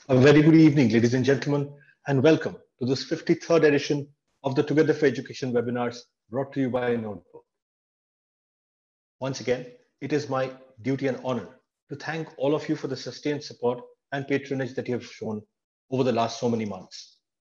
A very good evening, ladies and gentlemen, and welcome to this 53rd edition of the Together for Education webinars brought to you by Notebook. Once again, it is my duty and honor to thank all of you for the sustained support and patronage that you have shown over the last so many months.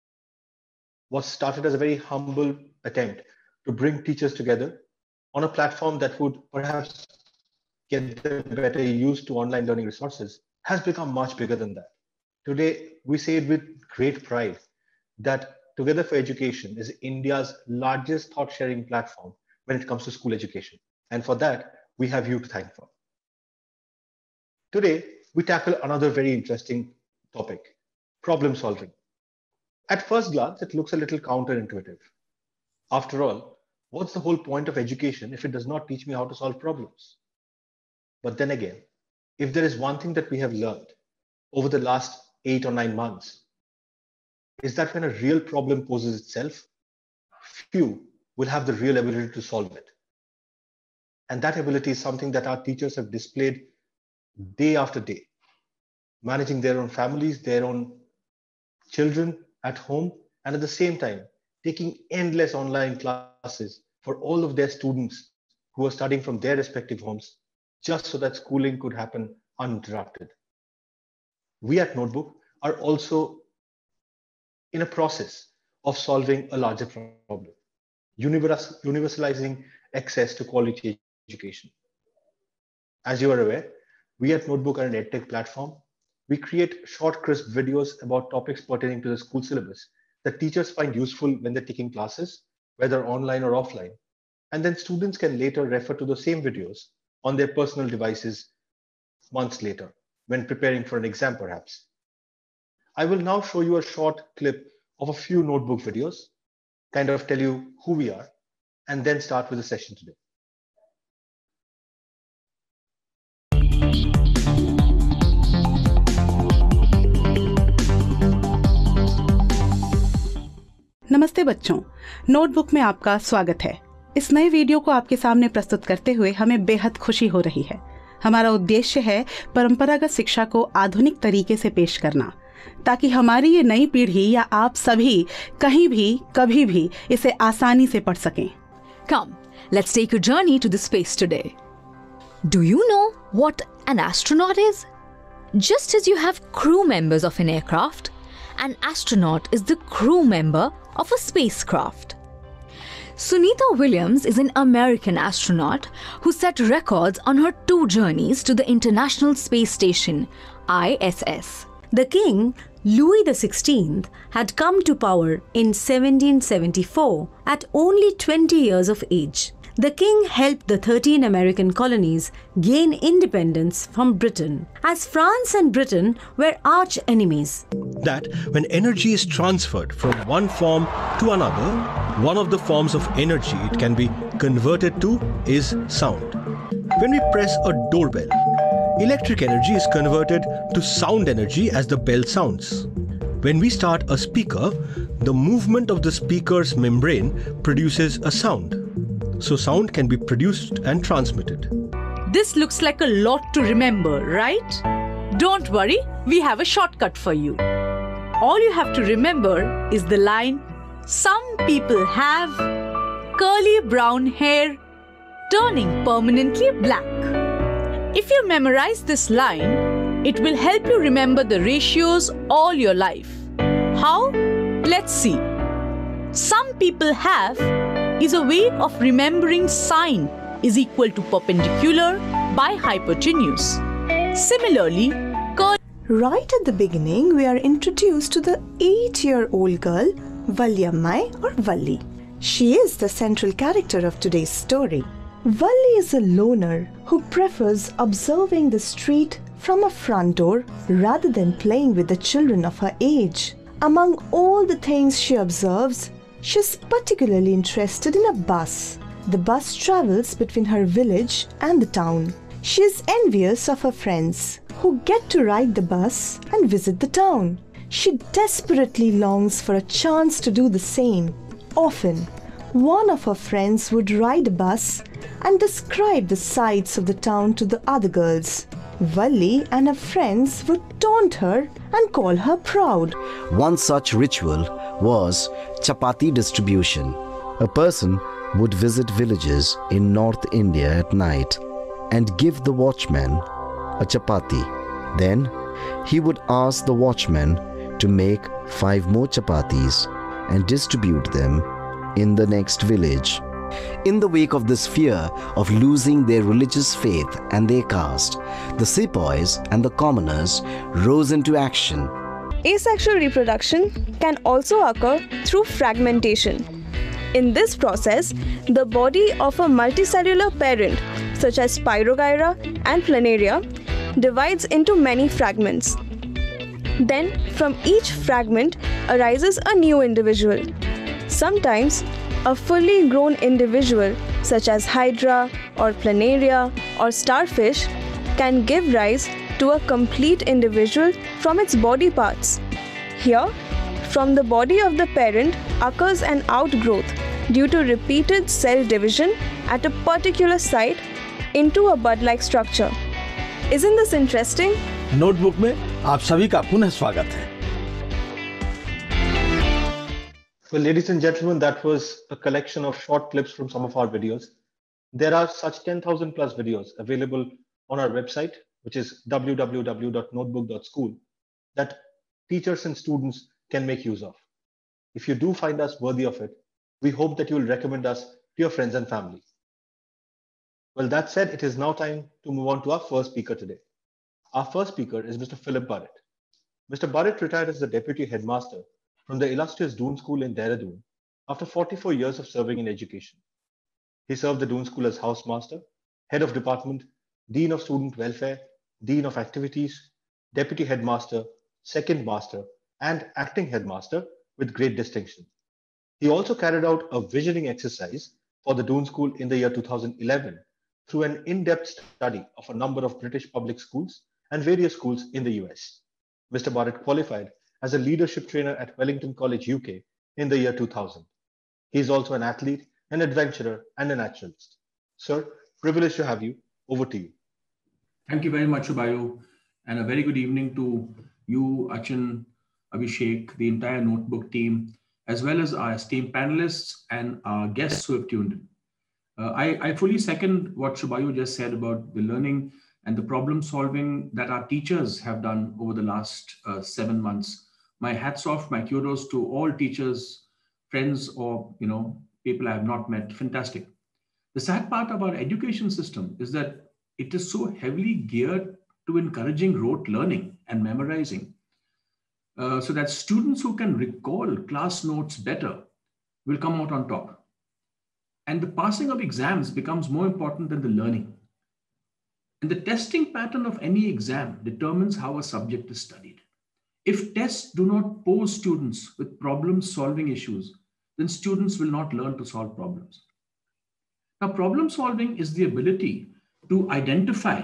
What started as a very humble attempt to bring teachers together on a platform that would perhaps get them better used to online learning resources has become much bigger than that. Today, we say it with great pride that Together for Education is India's largest thought-sharing platform when it comes to school education. And for that, we have you to thank for. Today, we tackle another very interesting topic, problem solving. At first glance, it looks a little counterintuitive. After all, what's the whole point of education if it does not teach me how to solve problems? But then again, if there is one thing that we have learned over the last 8 or 9 months, is that when a real problem poses itself, few will have the real ability to solve it. And that ability is something that our teachers have displayed day after day, managing their own families, their own children at home, and at the same time, taking endless online classes for all of their students who are studying from their respective homes, just so that schooling could happen uninterrupted. We at Notebook are also in a process of solving a larger problem, universalizing access to quality education. As you are aware, we at Notebook are an EdTech platform. We create short, crisp videos about topics pertaining to the school syllabus that teachers find useful when they're taking classes, whether online or offline. And then students can later refer to the same videos on their personal devices months later, when preparing for an exam perhaps. I will now show you a short clip of a few Notebook videos, kind of tell you who we are, and then start with the session today. नमस्ते बच्चों, notebook में आपका स्वागत है। इस नए video को आपके सामने प्रस्तुत करते हुए हमें बेहद खुशी हो रही है। हमारा उद्देश्य है परंपरागत शिक्षा को आधुनिक तरीके से पेश करना, ताकि हमारी ये नई पीढ़ी या आप सभी कहीं भी कभी भी इसे आसानी से पढ़ सकें। Come, let's take a journey to the space today. Do you know what an astronaut is? Just as you have crew members of an aircraft, an astronaut is the crew member of a spacecraft. Sunita Williams is an American astronaut who set records on her 2 journeys to the International Space Station, ISS. The king, Louis XVI, had come to power in 1774 at only 20 years of age. The king helped the 13 American colonies gain independence from Britain, as France and Britain were arch enemies. That when energy is transferred from one form to another, one of the forms of energy it can be converted to is sound. When we press a doorbell, electric energy is converted to sound energy as the bell sounds. When we start a speaker, the movement of the speaker's membrane produces a sound. So sound can be produced and transmitted. This looks like a lot to remember, right? Don't worry, we have a shortcut for you. All you have to remember is the line, "Some people have curly brown hair turning permanently black." If you memorize this line, it will help you remember the ratios all your life. How? Let's see. Some people have is a way of remembering sine is equal to perpendicular by hypotenuse. Similarly, curl. Right at the beginning, we are introduced to the 8-year-old girl, Valyammai or Valli. She is the central character of today's story. Valli is a loner who prefers observing the street from a front door rather than playing with the children of her age. Among all the things she observes, she is particularly interested in a bus. The bus travels between her village and the town. She is envious of her friends who get to ride the bus and visit the town. She desperately longs for a chance to do the same. Often, one of her friends would ride a bus and describe the sights of the town to the other girls. Valli and her friends would taunt her and call her proud. One such ritual was chapati distribution. A person would visit villages in North India at night and give the watchman a chapati. Then he would ask the watchman to make 5 more chapatis and distribute them in the next village. In the wake of this fear of losing their religious faith and their caste, the sepoys and the commoners rose into action. Asexual reproduction can also occur through fragmentation. In this process, the body of a multicellular parent, such as Spirogyra and Planaria, divides into many fragments. Then, from each fragment arises a new individual. Sometimes, a fully grown individual, such as Hydra or Planaria or starfish, can give rise to a complete individual from its body parts. Here, from the body of the parent occurs an outgrowth due to repeated cell division at a particular site into a bud-like structure. Isn't this interesting? Notebook में आप सभी का पुनः स्वागत है. Well, ladies and gentlemen, that was a collection of short clips from some of our videos. There are such 10,000 plus videos available on our website, which is www.notebook.school, that teachers and students can make use of. If you do find us worthy of it, we hope that you will recommend us to your friends and family. Well, that said, it is now time to move on to our first speaker today. Our first speaker is Mr. Philip Burrett. Mr. Burrett retired as the Deputy Headmaster from the illustrious Doon School in Dehradun after 44 years of serving in education. He served the Doon School as Housemaster, Head of Department, Dean of Student Welfare, Dean of Activities, Deputy Headmaster, Second Master, and Acting Headmaster with great distinction. He also carried out a visioning exercise for the Doon School in the year 2011 through an in-depth study of a number of British public schools and various schools in the US. Mr. Burrett qualified as a leadership trainer at Wellington College, UK in the year 2000. He is also an athlete, an adventurer, and a naturalist. Sir, privileged to have you. Over to you. Thank you very much, Subayu, and a very good evening to you, Achin, Abhishek, the entire Notebook team, as well as our esteemed panelists and our guests who have tuned in. I fully second what Subayu just said about the learning and the problem solving that our teachers have done over the last 7 months. My hats off, my kudos to all teachers, friends, or people I have not met. Fantastic. The sad part of our education system is that it is so heavily geared to encouraging rote learning and memorizing, so that students who can recall class notes better will come out on top. And the passing of exams becomes more important than the learning. And the testing pattern of any exam determines how a subject is studied. If tests do not pose students with problem-solving issues, then students will not learn to solve problems. Now, problem solving is the ability to identify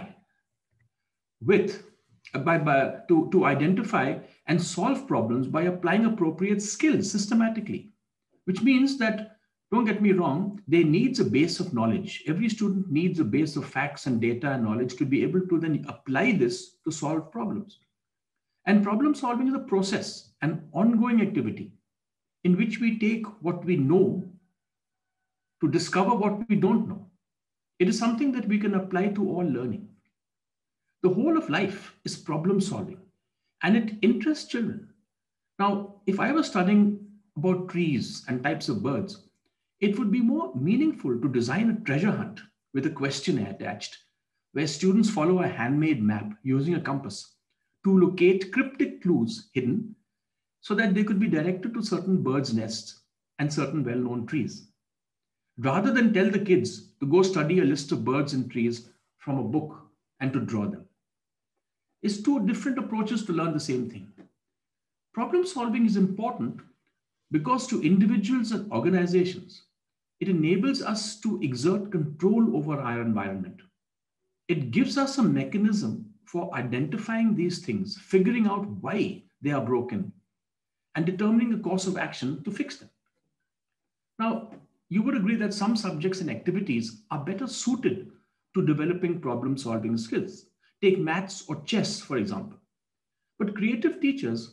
identify and solve problems by applying appropriate skills systematically, which means that, don't get me wrong, there needs a base of knowledge. Every student needs a base of facts and data and knowledge to be able to then apply this to solve problems. And problem solving is a process, an ongoing activity in which we take what we know to discover what we don't know. It is something that we can apply to all learning. The whole of life is problem solving, and it interests children. Now, if I was studying about trees and types of birds, it would be more meaningful to design a treasure hunt with a questionnaire attached, where students follow a handmade map using a compass to locate cryptic clues hidden so that they could be directed to certain birds' nests and certain well-known trees, rather than tell the kids to go study a list of birds and trees from a book and to draw them. It's two different approaches to learn the same thing. Problem solving is important because to individuals and organizations, it enables us to exert control over our environment. It gives us a mechanism for identifying these things, figuring out why they are broken, and determining a course of action to fix them. Now, you would agree that some subjects and activities are better suited to developing problem-solving skills. Take maths or chess, for example. But creative teachers,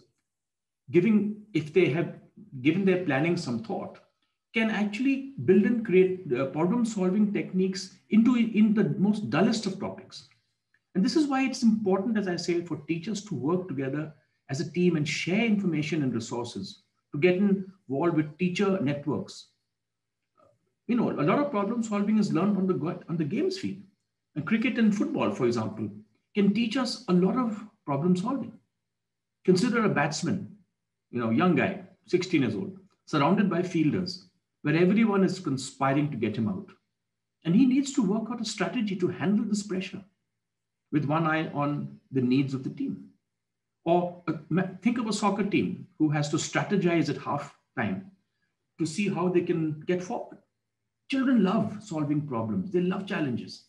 if they have given their planning some thought, can actually build and create problem-solving techniques in the most dullest of topics. And this is why it's important, as I say, for teachers to work together as a team and share information and resources, to get involved with teacher networks. A lot of problem solving is learned on the games field. And cricket and football, for example, can teach us a lot of problem solving. Consider a batsman, young guy, 16 years old, surrounded by fielders, where everyone is conspiring to get him out. And he needs to work out a strategy to handle this pressure with one eye on the needs of the team. Or think of a soccer team who has to strategize at half time to see how they can get forward. Children love solving problems. They love challenges.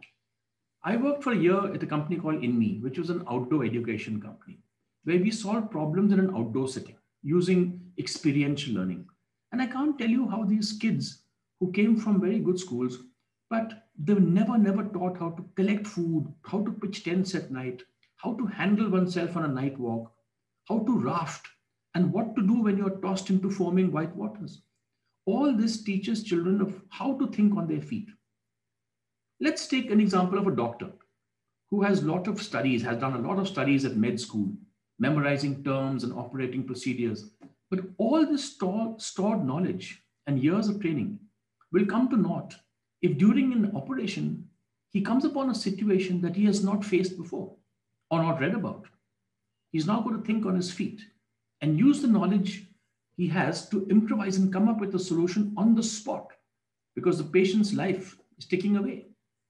I worked for a year at a company called INME, which was an outdoor education company, where we solved problems in an outdoor setting using experiential learning. And I can't tell you how these kids who came from very good schools, but they were never taught how to collect food, how to pitch tents at night, how to handle oneself on a night walk, how to raft, and what to do when you're tossed into foaming white waters. All this teaches children of how to think on their feet. Let's take an example of a doctor who has done a lot of studies at med school, memorizing terms and operating procedures. But all this stored knowledge and years of training will come to naught if during an operation, he comes upon a situation that he has not faced before or not read about. He's now going to think on his feet and use the knowledge he has to improvise and come up with a solution on the spot, because the patient's life is ticking away.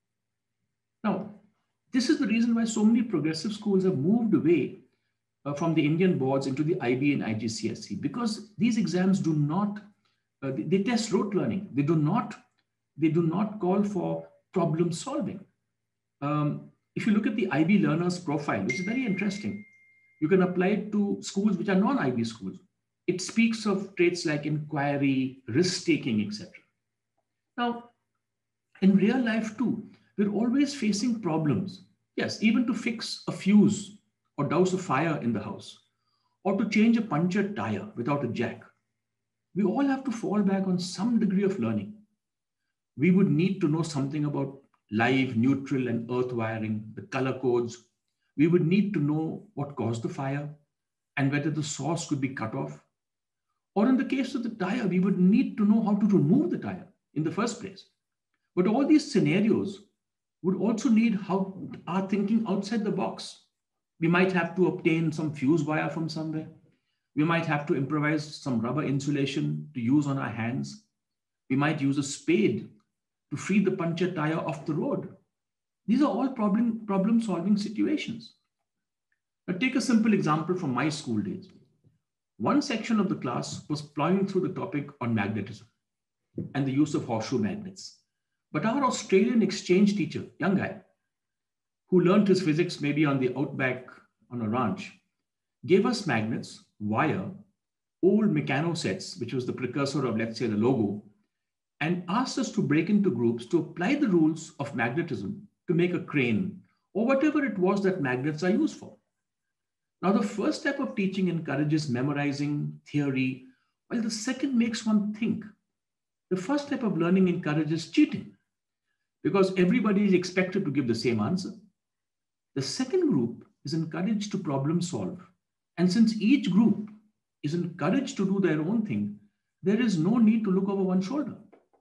Now, this is the reason why so many progressive schools have moved away from the Indian boards into the IB and IGCSE, because these exams do not, they test rote learning. They do not call for problem solving. If you look at the IB learners profile, which is very interesting, you can apply it to schools which are non-IB schools. It speaks of traits like inquiry, risk-taking, etc. Now, in real life too, we're always facing problems. Yes, even to fix a fuse or douse a fire in the house, or to change a punctured tire without a jack. We all have to fall back on some degree of learning. We would need to know something about live, neutral, and earth wiring, the color codes. We would need to know what caused the fire and whether the source could be cut off. Or in the case of the tire, we would need to know how to remove the tire in the first place. But all these scenarios would also need our thinking outside the box. We might have to obtain some fuse wire from somewhere. We might have to improvise some rubber insulation to use on our hands. We might use a spade to free the punctured tire off the road. These are all problem-solving situations. Now take a simple example from my school days. One section of the class was plowing through the topic on magnetism and the use of horseshoe magnets. But our Australian exchange teacher, young guy, who learned his physics maybe on the outback on a ranch, gave us magnets, wire, old Meccano sets, which was the precursor of, let's say, the logo, and asked us to break into groups to apply the rules of magnetism to make a crane or whatever it was that magnets are used for. Now, the first type of teaching encourages memorizing theory, while the second makes one think. The first type of learning encourages cheating because everybody is expected to give the same answer. The second group is encouraged to problem solve. And since each group is encouraged to do their own thing, there is no need to look over one shoulder.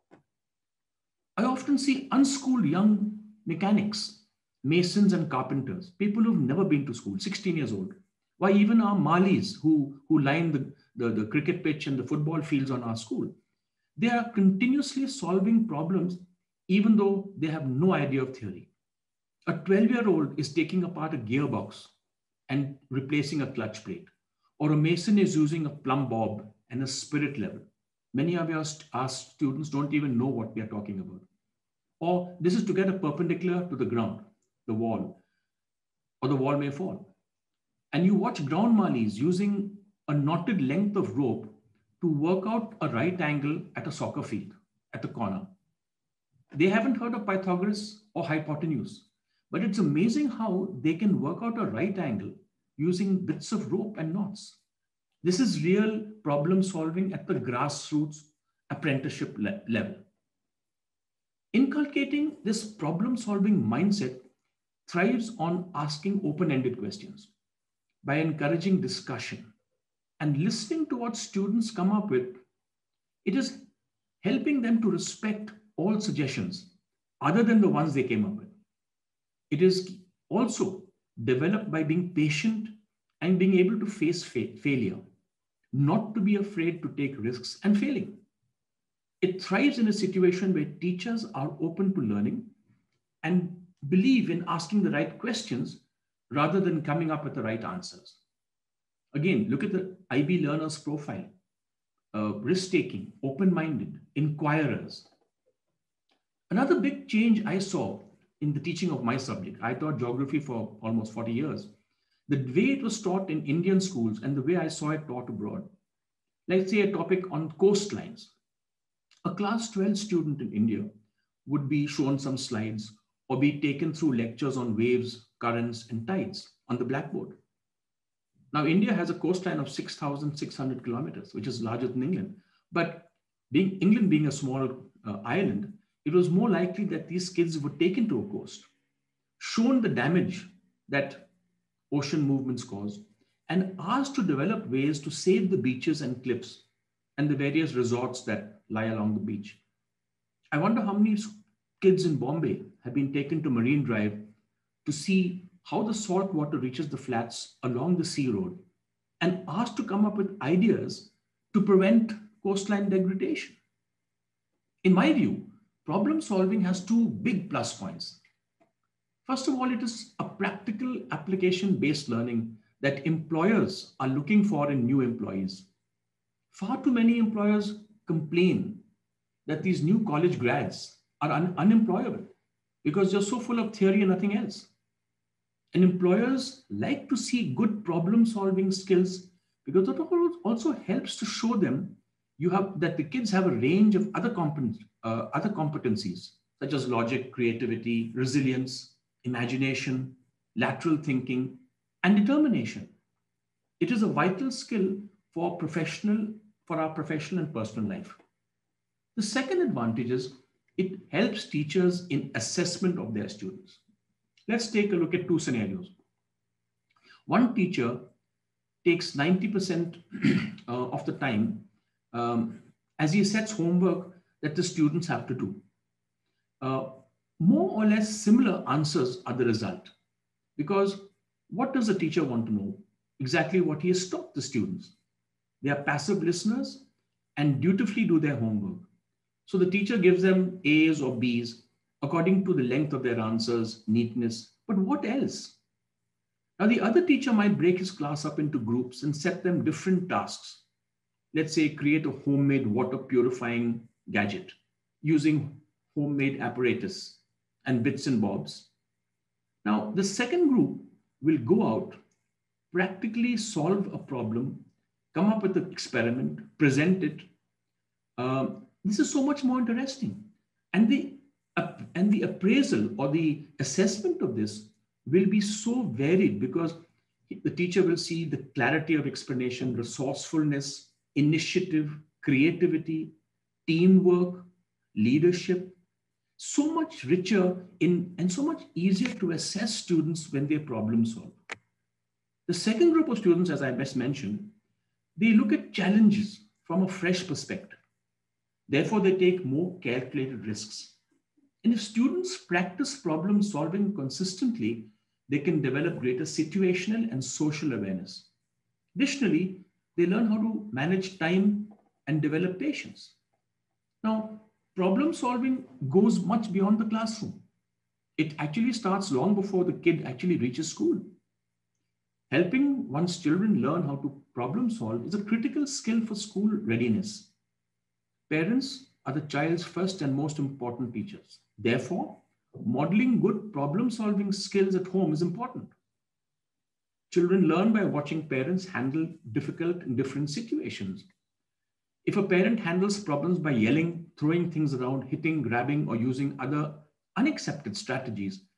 I often see unschooled young mechanics, masons and carpenters, people who've never been to school, 16 years old. Why even our malis who line the cricket pitch and the football fields on our school, they are continuously solving problems even though they have no idea of theory. A 12-year-old is taking apart a gearbox and replacing a clutch plate, or a mason is using a plumb bob and a spirit level. Many of our students don't even know what we are talking about. Or this is to get a perpendicular to the ground, the wall, or the wall may fall. And you watch ground malis using a knotted length of rope to work out a right angle at a soccer field, at the corner. They haven't heard of Pythagoras or hypotenuse, but it's amazing how they can work out a right angle using bits of rope and knots. This is real problem solving at the grassroots apprenticeship level. Inculcating this problem solving mindset thrives on asking open-ended questions by encouraging discussion and listening to what students come up with. It is helping them to respect all suggestions other than the ones they came up with. It is also developed by being patient and being able to face failure, not to be afraid to take risks and failing. It thrives in a situation where teachers are open to learning and believe in asking the right questions rather than coming up with the right answers. Again, look at the IB learners profile. Risk-taking, open-minded, inquirers. Another big change I saw in the teaching of my subject, I taught geography for almost 40 years. The way it was taught in Indian schools and the way I saw it taught abroad. Let's say a topic on coastlines. A class 12 student in India would be shown some slides or be taken through lectures on waves, currents, and tides on the blackboard. Now, India has a coastline of 6,600 kilometers, which is larger than England. But England being a small island, it was more likely that these kids were taken to a coast, shown the damage that ocean movements cause, and asked to develop ways to save the beaches and cliffs and the various resorts that lie along the beach. I wonder how many kids in Bombay have been taken to Marine Drive to see how the salt water reaches the flats along the sea road and asked to come up with ideas to prevent coastline degradation. In my view, problem solving has two big plus points. First of all, it is a practical application-based learning that employers are looking for in new employees. Far too many employers complain that these new college grads are unemployable because they're so full of theory and nothing else. And employers like to see good problem-solving skills because it also helps to show them that the kids have a range of other competencies, such as logic, creativity, resilience, imagination, lateral thinking, and determination. It is a vital skill for our professional and personal life. The second advantage is it helps teachers in assessment of their students. Let's take a look at two scenarios. One teacher takes 90% of the time as he sets homework that the students have to do. More or less similar answers are the result. Because what does a teacher want to know? Exactly what he has taught the students. They are passive listeners and dutifully do their homework. So the teacher gives them A's or B's according to the length of their answers, neatness, but what else? Now the other teacher might break his class up into groups and set them different tasks. Let's say create a homemade water purifying gadget using homemade apparatus and bits and bobs. Now the second group will go out, practically solve a problem, come up with an experiment, present it. This is so much more interesting. And the appraisal or the assessment of this will be so varied because the teacher will see the clarity of explanation, resourcefulness, initiative, creativity, teamwork, leadership, so much richer and so much easier to assess students when they problem solve. The second group of students, as I best mentioned, they look at challenges from a fresh perspective. Therefore, they take more calculated risks. And if students practice problem solving consistently, they can develop greater situational and social awareness. Additionally, they learn how to manage time and develop patience. Now, problem solving goes much beyond the classroom. It actually starts long before the kid actually reaches school. Helping one's children learn how to problem solve is a critical skill for school readiness. Parents are the child's first and most important teachers. Therefore, modeling good problem-solving skills at home is important. Children learn by watching parents handle difficult and different situations. If a parent handles problems by yelling, throwing things around, hitting, grabbing, or using other unaccepted strategies,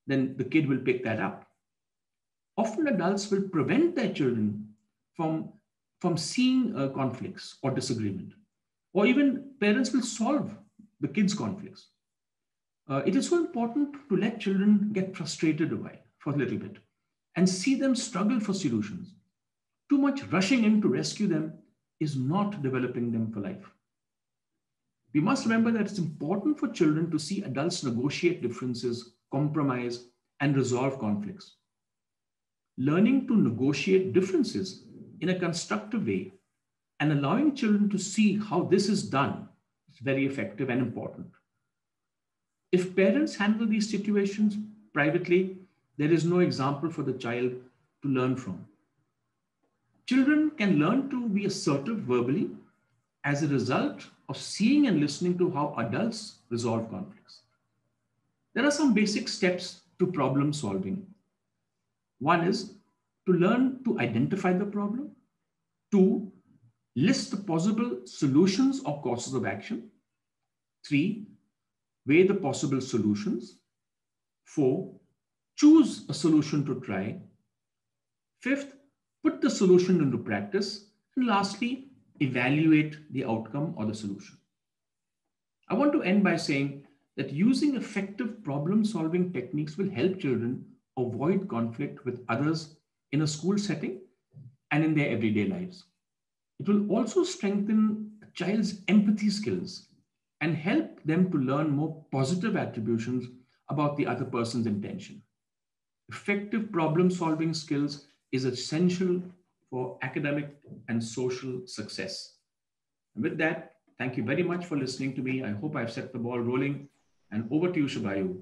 then the kid will pick that up. Often adults will prevent their children from seeing conflicts or disagreement, or even parents will solve the kids' conflicts. It is so important to let children get frustrated for a little bit and see them struggle for solutions. Too much rushing in to rescue them is not developing them for life. We must remember that it's important for children to see adults negotiate differences, compromise, and resolve conflicts. Learning to negotiate differences in a constructive way and allowing children to see how this is done is very effective and important. If parents handle these situations privately, there is no example for the child to learn from. Children can learn to be assertive verbally as a result of seeing and listening to how adults resolve conflicts. There are some basic steps to problem solving. One is to learn to identify the problem. 2, list the possible solutions or courses of action. 3, weigh the possible solutions. 4, choose a solution to try. 5th, put the solution into practice. And lastly, evaluate the outcome or the solution. I want to end by saying that using effective problem-solving techniques will help children avoid conflict with others in a school setting and in their everyday lives. It will also strengthen a child's empathy skills and help them to learn more positive attributions about the other person's intention. Effective problem-solving skills is essential for academic and social success. And with that, thank you very much for listening to me. I hope I've set the ball rolling. And over to you, Shabayu.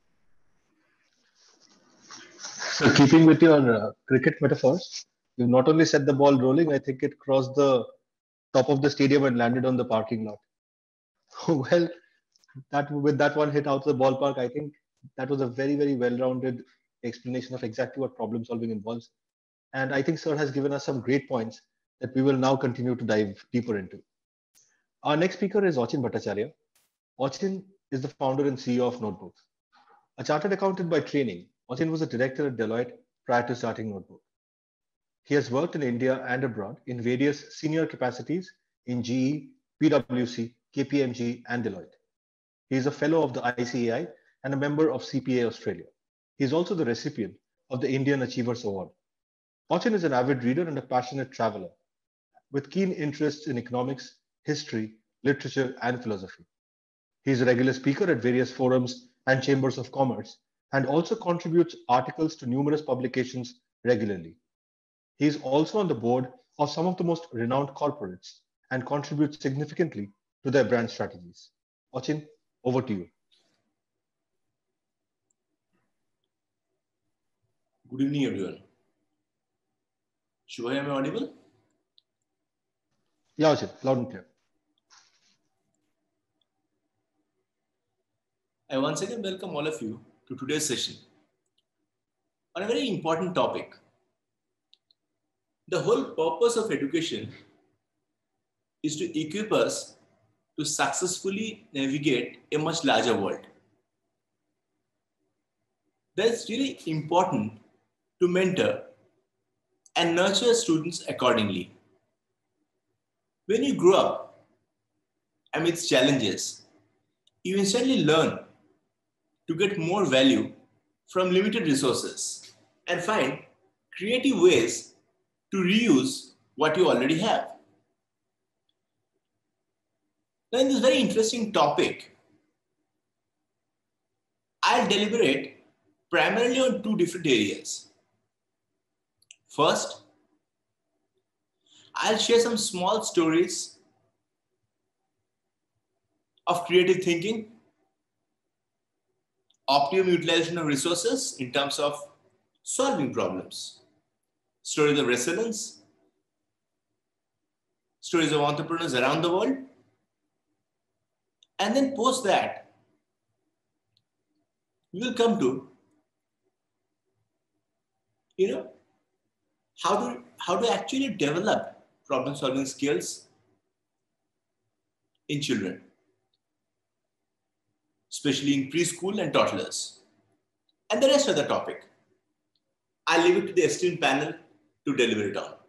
So keeping with your cricket metaphors, you've not only set the ball rolling, I think it crossed the top of the stadium and landed on the parking lot. Well, with that one hit out of the ballpark, I think that was a very, very well-rounded explanation of exactly what problem solving involves. And I think Sir has given us some great points that we will now continue to dive deeper into. Our next speaker is Achin Bhattacharya. Achin is the founder and CEO of Notebook. A chartered accountant by training, Achin was a director at Deloitte prior to starting Notebook. He has worked in India and abroad in various senior capacities in GE, PwC, KPMG, and Deloitte. He is a fellow of the ICAI and a member of CPA Australia. He is also the recipient of the Indian Achievers Award. Achin is an avid reader and a passionate traveler with keen interests in economics, history, literature, and philosophy. He is a regular speaker at various forums and chambers of commerce and also contributes articles to numerous publications regularly. He is also on the board of some of the most renowned corporates and contributes significantly to their brand strategies. Achin, over to you. Good evening, everyone. Shubhai, am I audible? Yeah, Achin, loud and clear. I once again welcome all of you to today's session on a very important topic. The whole purpose of education is to equip us to successfully navigate a much larger world. That's really important to mentor and nurture students accordingly. When you grow up amidst challenges, you instantly learn to get more value from limited resources and find creative ways to reuse what you already have. Now, in this very interesting topic, I'll deliberate primarily on two different areas. First, I'll share some small stories of creative thinking, optimum utilization of resources in terms of solving problems, stories of resilience, stories of entrepreneurs around the world, and then post that, we will come to, how to actually develop problem-solving skills in children, especially in preschool and toddlers. and the rest of the topic, I'll leave it to the esteemed panel to deliver it on.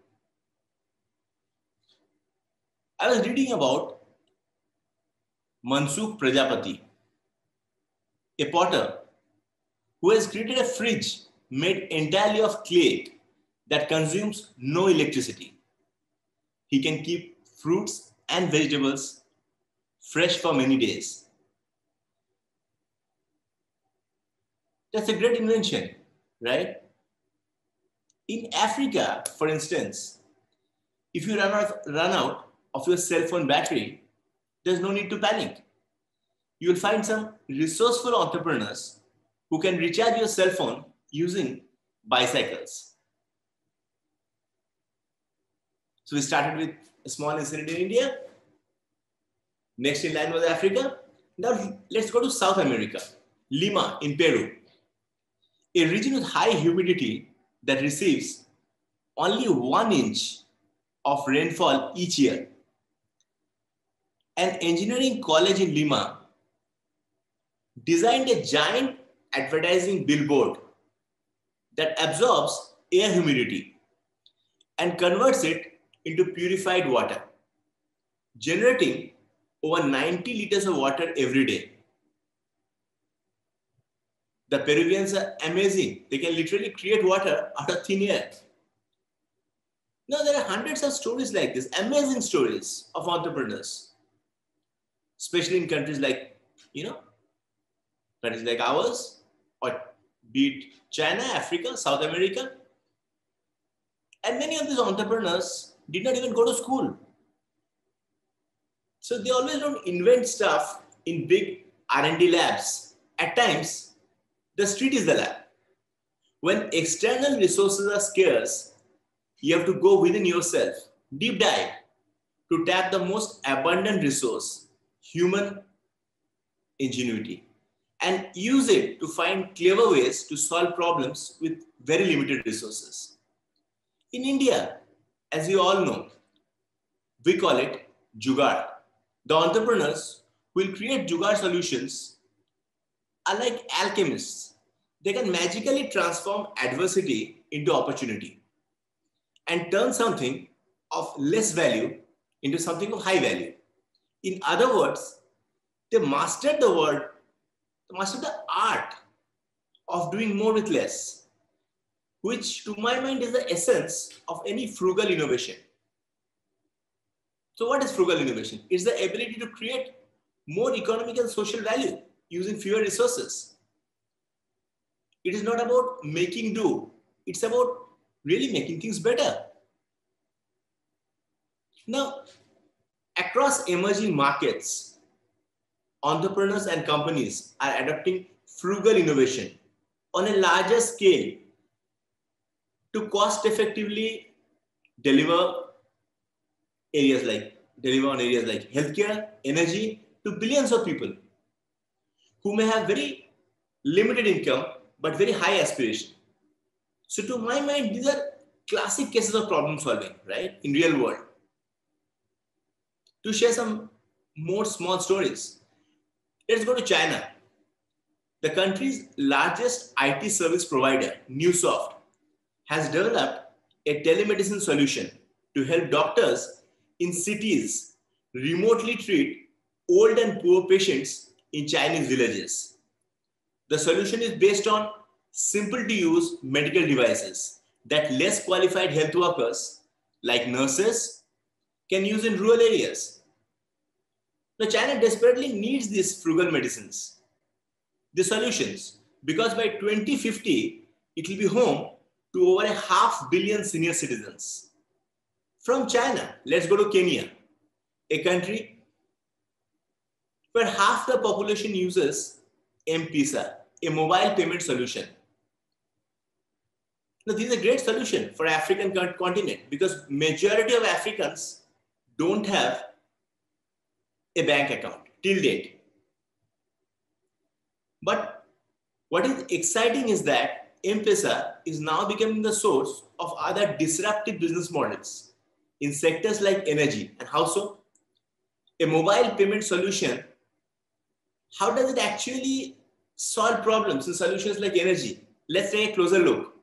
I was reading about Mansukh Prajapati, a potter who has created a fridge made entirely of clay that consumes no electricity. He can keep fruits and vegetables fresh for many days. That's a great invention, right? In Africa, for instance, if you run out of your cell phone battery, there's no need to panic. You will find some resourceful entrepreneurs who can recharge your cell phone using bicycles. So we started with a small incident in India. Next in line was Africa. Now let's go to South America, Lima in Peru, a region with high humidity that receives only 1 inch of rainfall each year. An engineering college in Lima designed a giant advertising billboard that absorbs air humidity and converts it into purified water, generating over 90 liters of water every day. The Peruvians are amazing. They can literally create water out of thin air. Now, there are hundreds of stories like this, amazing stories of entrepreneurs, especially in countries like, countries like ours, or be it China, Africa, South America. And many of these entrepreneurs did not even go to school. So they always don't invent stuff in big R&D labs. At times, the street is the lab. When external resources are scarce, you have to go within yourself, deep dive, to tap the most abundant resource, human ingenuity, and use it to find clever ways to solve problems with very limited resources. In India, as you all know, we call it Jugaad. The entrepreneurs who will create Jugaad solutions are like alchemists. They can magically transform adversity into opportunity and turn something of less value into something of high value. In other words, they mastered the art of doing more with less, which to my mind is the essence of any frugal innovation. So what is frugal innovation? It's the ability to create more economic and social value using fewer resources. It is not about making do. It's about really making things better. Now, across emerging markets, entrepreneurs and companies are adopting frugal innovation on a larger scale to cost effectively deliver on areas like healthcare, energy to billions of people who may have very limited income but very high aspiration. So to my mind, these are classic cases of problem solving, right, in real world. To share some more small stories, let's go to China. The country's largest IT service provider, Newsoft, has developed a telemedicine solution to help doctors in cities remotely treat old and poor patients in Chinese villages. The solution is based on simple to use medical devices that less qualified health workers like nurses can use in rural areas. Now, China desperately needs these frugal medicines, the solutions, because by 2050, it will be home to over 500 million senior citizens. From China, let's go to Kenya, a country where half the population uses M-Pesa, a mobile payment solution. Now, this is a great solution for African continent because majority of Africans don't have a bank account till date. But what is exciting is that M-Pesa is now becoming the source of other disruptive business models in sectors like energy. And how so? A mobile payment solution, how does it actually solve problems in solutions like energy. Let's take a closer look.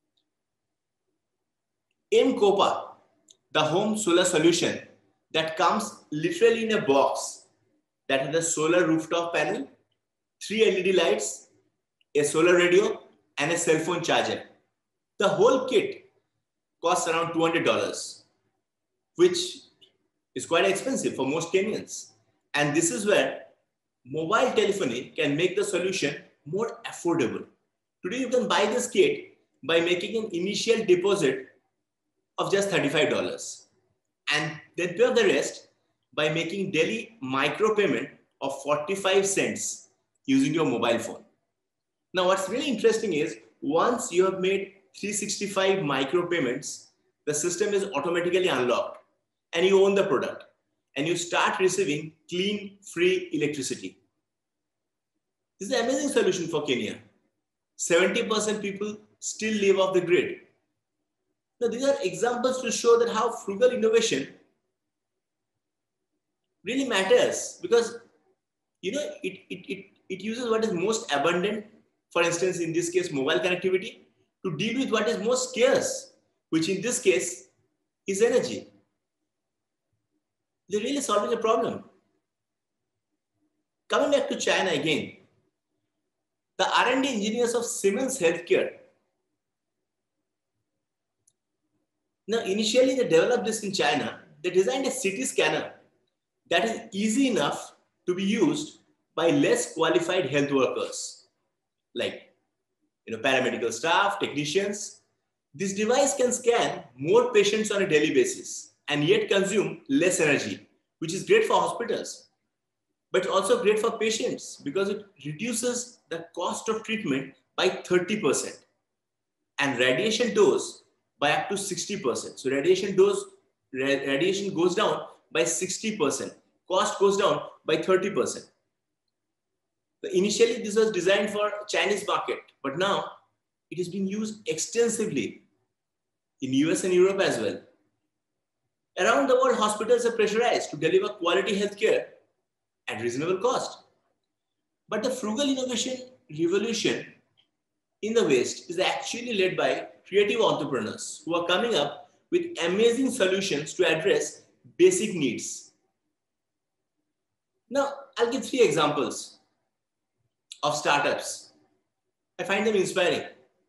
M-Copa, the home solar solution that comes literally in a box that has a solar rooftop panel, 3 LED lights, a solar radio, and a cell phone charger. The whole kit costs around $200, which is quite expensive for most Kenyans. And this is where mobile telephony can make the solution more affordable. Today, you can buy this kit by making an initial deposit of just $35 and then pay the rest by making daily micro payment of 45 cents using your mobile phone. Now, what's really interesting is once you have made 365 micro payments, the system is automatically unlocked and you own the product and you start receiving clean, free electricity. This is an amazing solution for Kenya. 70% people still live off the grid. Now, these are examples to show that how frugal innovation really matters because, you know, it uses what is most abundant, for instance, in this case, mobile connectivity, to deal with what is most scarce, which in this case is energy. They're really solving a problem. Coming back to China again, the R&D engineers of Siemens Healthcare. Now, initially they developed this in China. They designed a CT scanner that is easy enough to be used by less qualified health workers, like paramedical staff, technicians. This device can scan more patients on a daily basis and yet consume less energy, which is great for hospitals, but also great for patients because it reduces the cost of treatment by 30% and radiation dose by up to 60%. So radiation goes down by 60%. Cost goes down by 30%. So initially, this was designed for Chinese market, but now it is being used extensively in US and Europe as well. Around the world, hospitals are pressurized to deliver quality healthcare at reasonable cost. But the frugal innovation revolution in the West is actually led by creative entrepreneurs who are coming up with amazing solutions to address basic needs. Now, I'll give 3 examples of startups. I find them inspiring.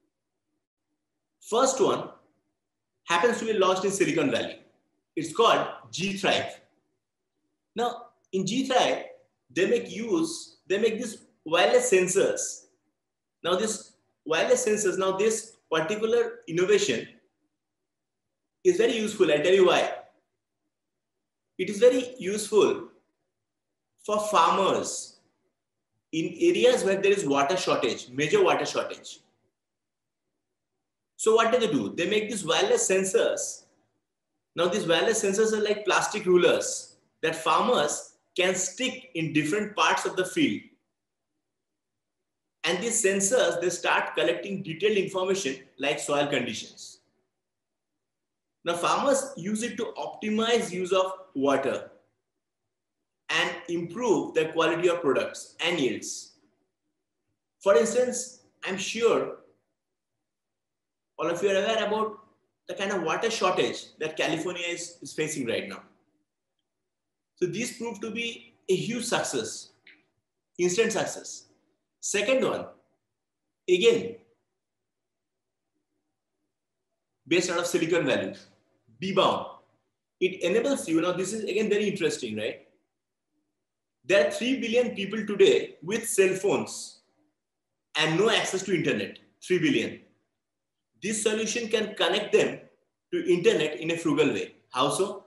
First one happens to be launched in Silicon Valley. It's called G-Thrive. Now, in G-Thrive, they make these wireless sensors. Now, this particular innovation is very useful. I'll tell you why. It is very useful for farmers in areas where there is water shortage, major water shortage. So what do? They make these wireless sensors. Now these wireless sensors are like plastic rulers that farmers can stick in different parts of the field. And these sensors, they start collecting detailed information like soil conditions. Now farmers use it to optimize use of water and improve the quality of products and yields. For instance, I'm sure all of you are aware about the kind of water shortage that California is facing right now. So these proved to be a huge success, instant success. Second one, again, based out of Silicon Valley, B-Bound. It enables you, now this is again very interesting, right? There are 3 billion people today with cell phones and no access to internet, 3 billion. This solution can connect them to internet in a frugal way. How so?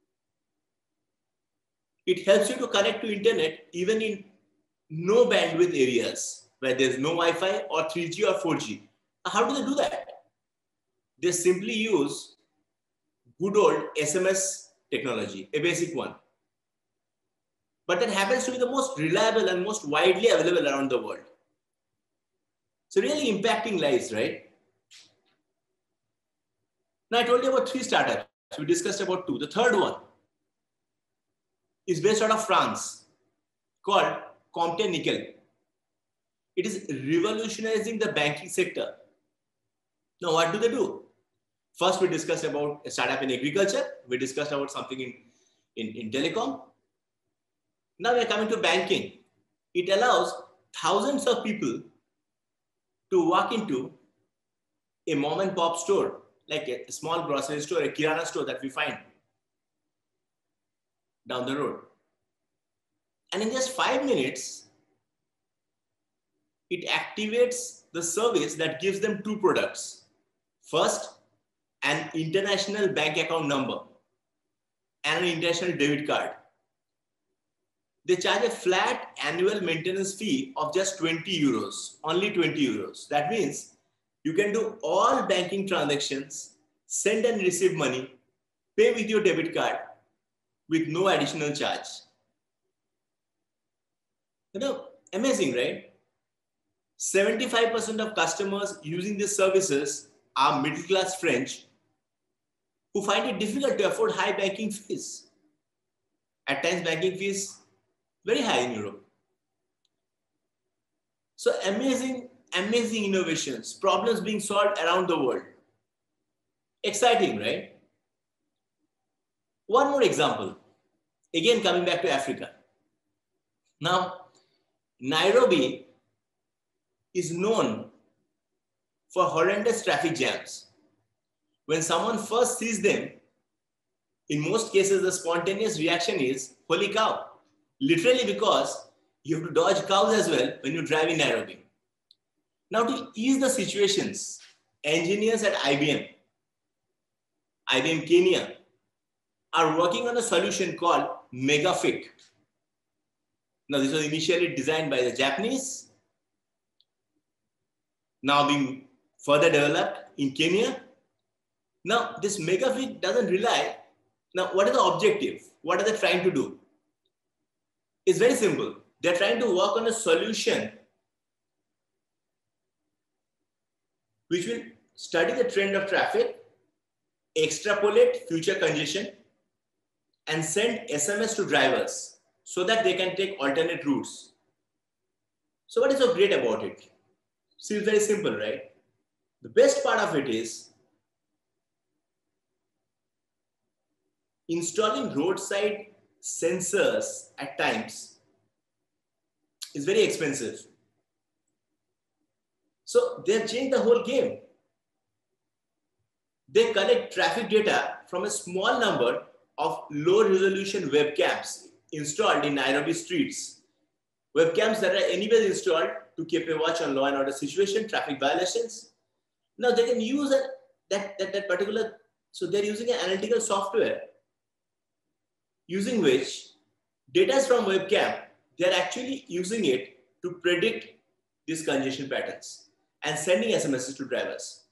It helps you to connect to internet even in no bandwidth areas where there's no Wi-Fi or 3G or 4G. How do they do that? They simply use good old SMS technology, a basic one. But that happens to be the most reliable and most widely available around the world. So really impacting lives, right? Now I told you about 3 startups. We discussed about 2. The third one is based out of France called Compte Nickel. It is revolutionizing the banking sector. Now, what do they do? First, we discussed about a startup in agriculture. We discussed about something in telecom. Now we are coming to banking. It allows thousands of people to walk into a mom and pop store, like a small grocery store, a kirana store that we find down the road. And in just 5 minutes, it activates the service that gives them 2 products. First, an international bank account number and an international debit card. They charge a flat annual maintenance fee of just 20 euros, only 20 euros. That means you can do all banking transactions, send and receive money, pay with your debit card with no additional charge. You know, amazing, right? 75% of customers using these services are middle-class French who find it difficult to afford high banking fees. At times, banking fees very high in Europe. So amazing innovations, problems being solved around the world. Exciting, right? One more example. Again, coming back to Africa. Now, Nairobi is known for horrendous traffic jams. When someone first sees them, in most cases, the spontaneous reaction is, holy cow. Literally because you have to dodge cows as well when you drive in Nairobi. Now to ease the situations, engineers at IBM Kenya, are working on a solution called MegaFit. Now this was initially designed by the Japanese, now being further developed in Kenya. Now this MegaFit doesn't rely. Now what is the objective? What are they trying to do? It's very simple. They're trying to work on a solution which will study the trend of traffic, extrapolate future congestion, and send SMS to drivers so that they can take alternate routes. So what is so great about it? Seems very simple, right? The best part of it is installing roadside sensors at times is very expensive. So they've changed the whole game. They collect traffic data from a small number of low resolution webcams installed in Nairobi streets. Webcams that are anyways installed to keep a watch on law and order situation, traffic violations. Now they can use that particular, so they're using an analytical software using which data from webcam, they're actually using it to predict these congestion patterns and sending SMSs to drivers.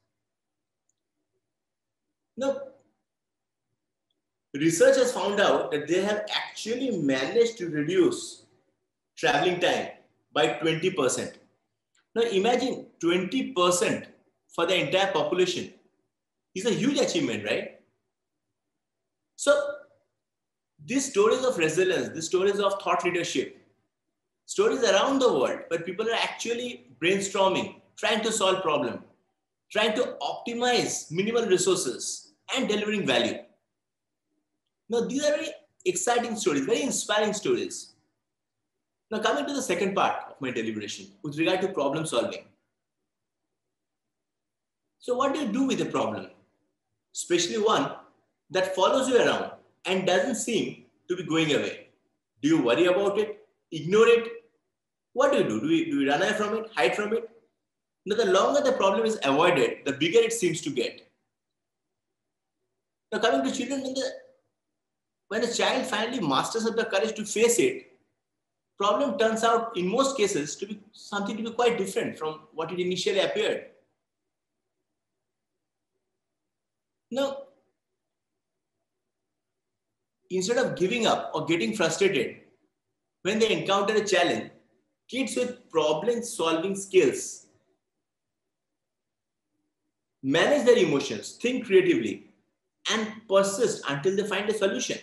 Now, research has found out that they have actually managed to reduce traveling time by 20%. Now imagine 20% for the entire population is a huge achievement, right? So these stories of resilience, these stories of thought leadership, stories around the world where people are actually brainstorming, trying to solve problems, trying to optimize minimal resources and delivering value. Now, these are very exciting stories, very inspiring stories. Now, coming to the second part of my deliberation with regard to problem solving. So what do you do with a problem, especially one that follows you around and doesn't seem to be going away? Do you worry about it, ignore it? What do you do? Do we run away from it, hide from it? Now, the longer the problem is avoided, the bigger it seems to get. Now, coming to children, when a child finally masters up the courage to face it, problem turns out in most cases to be something to be quite different from what it initially appeared. Now, instead of giving up or getting frustrated when they encounter a challenge, kids with problem-solving skills manage their emotions, think creatively, and persist until they find a solution.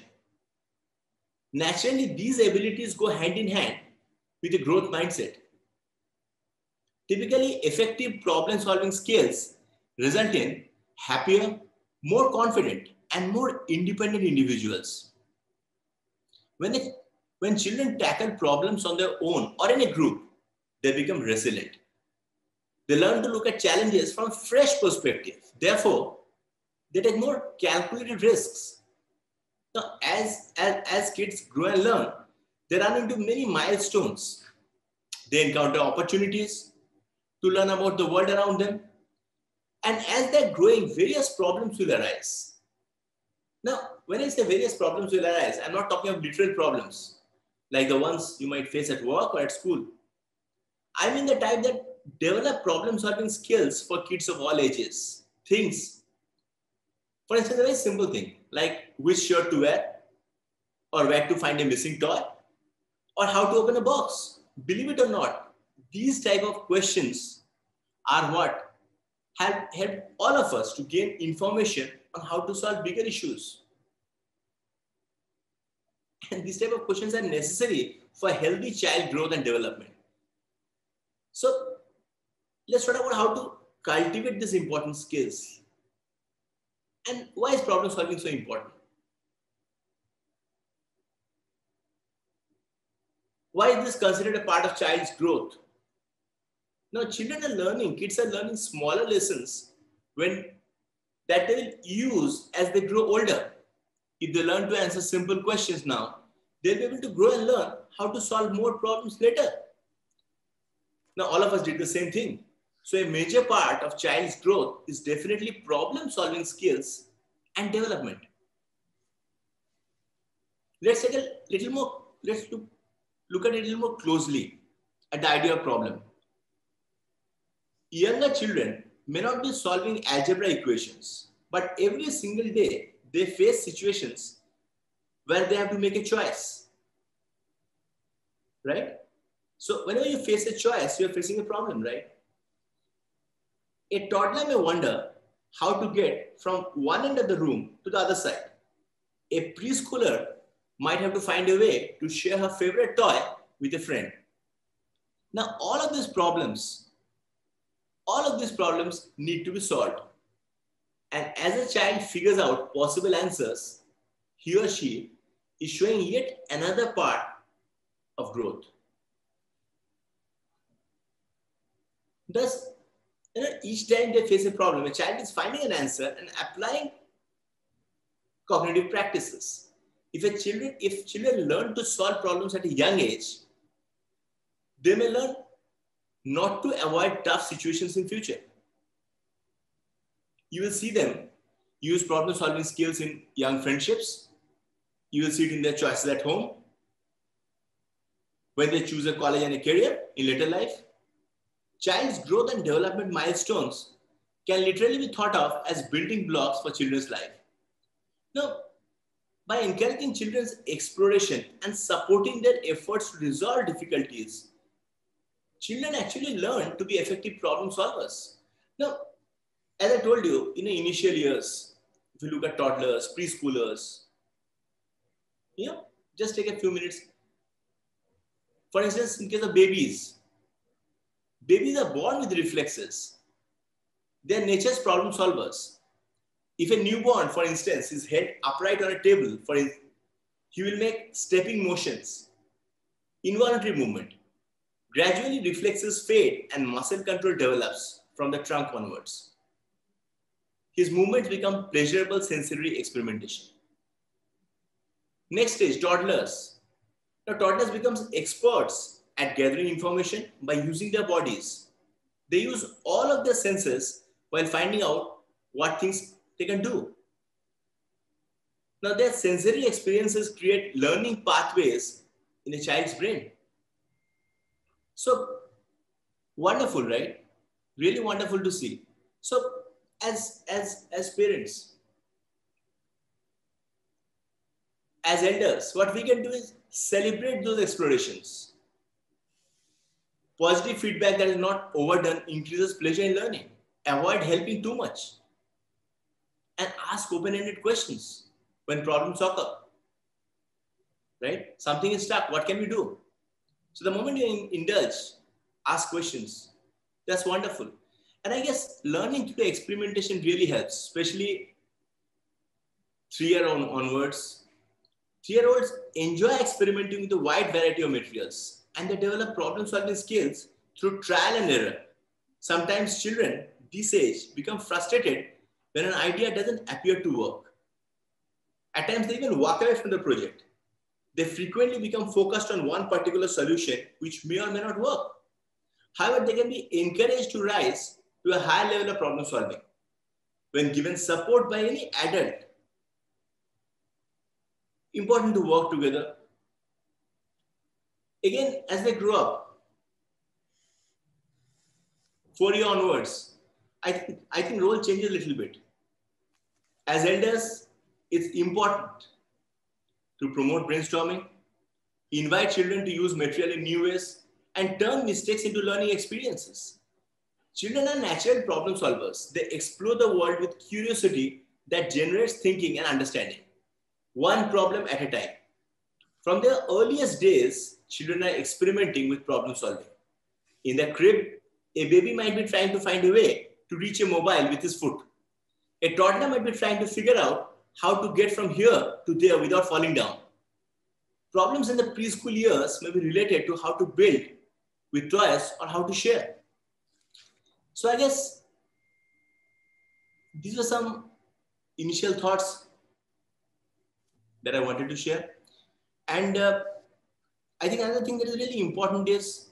Naturally, these abilities go hand in hand with a growth mindset. Typically, effective problem-solving skills result in happier, more confident, and more independent individuals. When children tackle problems on their own or in a group, they become resilient. They learn to look at challenges from a fresh perspective. Therefore, they take more calculated risks. Now, as kids grow and learn, they run into many milestones. They encounter opportunities to learn about the world around them. And as they're growing, various problems will arise. Now, when I say various problems will arise, I'm not talking of literal problems, like the ones you might face at work or at school. I mean the type that develop problem-solving skills for kids of all ages. Things, for instance, a very simple thing, like which shirt to wear, or where to find a missing toy, or how to open a box. Believe it or not, these type of questions are what have helped all of us to gain information on how to solve bigger issues. And these type of questions are necessary for healthy child growth and development. So let's talk about how to cultivate these important skills. And why is problem solving so important? Why is this considered a part of child's growth? Now, children are learning, kids are learning smaller lessons that they will use as they grow older. If they learn to answer simple questions now, they'll be able to grow and learn how to solve more problems later. Now, all of us did the same thing. So a major part of child's growth is definitely problem-solving skills and development. Let's take a little more, let's look at it a little more closely at the idea of problem. Younger children may not be solving algebra equations, but every single day they face situations where they have to make a choice, right? So whenever you face a choice, you're facing a problem, right? A toddler may wonder how to get from one end of the room to the other side. A preschooler might have to find a way to share her favorite toy with a friend. Now, all of these problems need to be solved. And as a child figures out possible answers, he or she is showing yet another part of growth. Thus, each time they face a problem, a child is finding an answer and applying cognitive practices. If children learn to solve problems at a young age, they may learn not to avoid tough situations in future. You will see them use problem-solving skills in young friendships. You will see it in their choices at home, when they choose a college and a career in later life. Child's growth and development milestones can literally be thought of as building blocks for children's life. Now, by encouraging children's exploration and supporting their efforts to resolve difficulties, children actually learn to be effective problem solvers. Now, as I told you, in the initial years, if you look at toddlers, preschoolers, just take a few minutes. For instance, in case of babies are born with reflexes. They are nature's problem solvers. If a newborn, for instance, is held upright on a table, he will make stepping motions, involuntary movement. Gradually, reflexes fade and muscle control develops from the trunk onwards. His movements become pleasurable sensory experimentation. Next stage, toddlers. Now, toddlers become experts at gathering information by using their bodies. They use all of their senses while finding out what things they can do. Now, their sensory experiences create learning pathways in a child's brain. So, wonderful, right? Really wonderful to see. So, as parents, as elders, what we can do is celebrate those explorations. Positive feedback that is not overdone increases pleasure in learning. Avoid helping too much. And ask open-ended questions when problems occur. Right? Something is stuck. What can we do? So the moment you indulge, ask questions. That's wonderful. And I guess learning to do experimentation really helps, especially 3-year onwards. 3-year-olds enjoy experimenting with a wide variety of materials, and they develop problem-solving skills through trial and error. Sometimes children this age become frustrated when an idea doesn't appear to work. At times, they even walk away from the project. They frequently become focused on one particular solution, which may or may not work. However, they can be encouraged to rise to a higher level of problem solving. When given support by any adult, important to work together. Again, as they grow up, 4-year onwards, I think role changes a little bit. As elders, it's important to promote brainstorming, invite children to use material in new ways, and turn mistakes into learning experiences. Children are natural problem solvers. They explore the world with curiosity that generates thinking and understanding, one problem at a time. From their earliest days, children are experimenting with problem solving. In the crib, a baby might be trying to find a way to reach a mobile with his foot. A toddler might be trying to figure out how to get from here to there without falling down. Problems in the preschool years may be related to how to build with toys or how to share. So I guess these were some initial thoughts that I wanted to share. And I think another thing that is really important is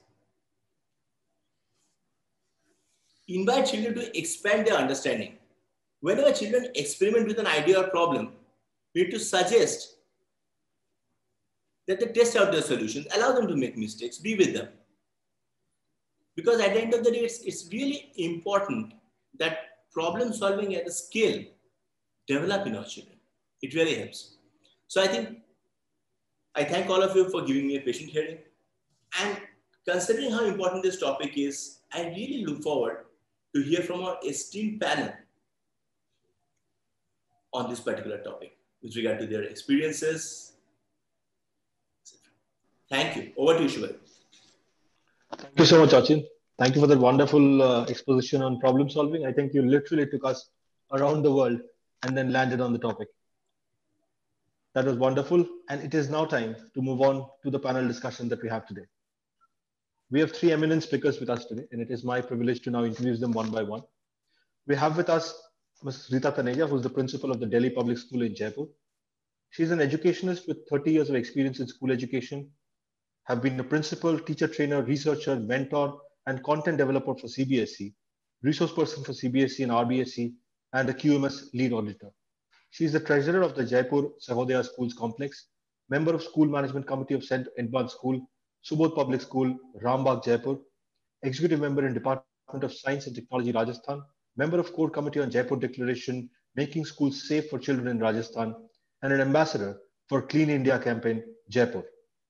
invite children to expand their understanding. Whenever children experiment with an idea or problem, we need to suggest that they test out their solutions, allow them to make mistakes, be with them. Because at the end of the day, it's really important that problem solving as a skill develop in our children. It really helps. So I thank all of you for giving me a patient hearing. And considering how important this topic is, I really look forward to hear from our esteemed panel on this particular topic with regard to their experiences. Thank you. Over to you, Shival. Thank you so much, Achin. Thank you for that wonderful exposition on problem solving. I think you literally took us around the world and then landed on the topic. That was wonderful. And it is now time to move on to the panel discussion that we have today. We have 3 eminent speakers with us today, and it is my privilege to now introduce them one by one. We have with us Ms. Rita Taneja, who is the principal of the Delhi Public School in Jaipur. She's an educationist with 30 years of experience in school education, have been a principal, teacher trainer, researcher, mentor, and content developer for CBSE, resource person for CBSE and RBSE, and a QMS lead auditor. She is the treasurer of the Jaipur Sahodaya Schools Complex, member of School Management Committee of St. Edmund's School, Subodh Public School, Rambagh, Jaipur, executive member in Department of Science and Technology, Rajasthan, member of Core Committee on Jaipur Declaration, Making Schools Safe for Children in Rajasthan, and an ambassador for Clean India campaign, Jaipur.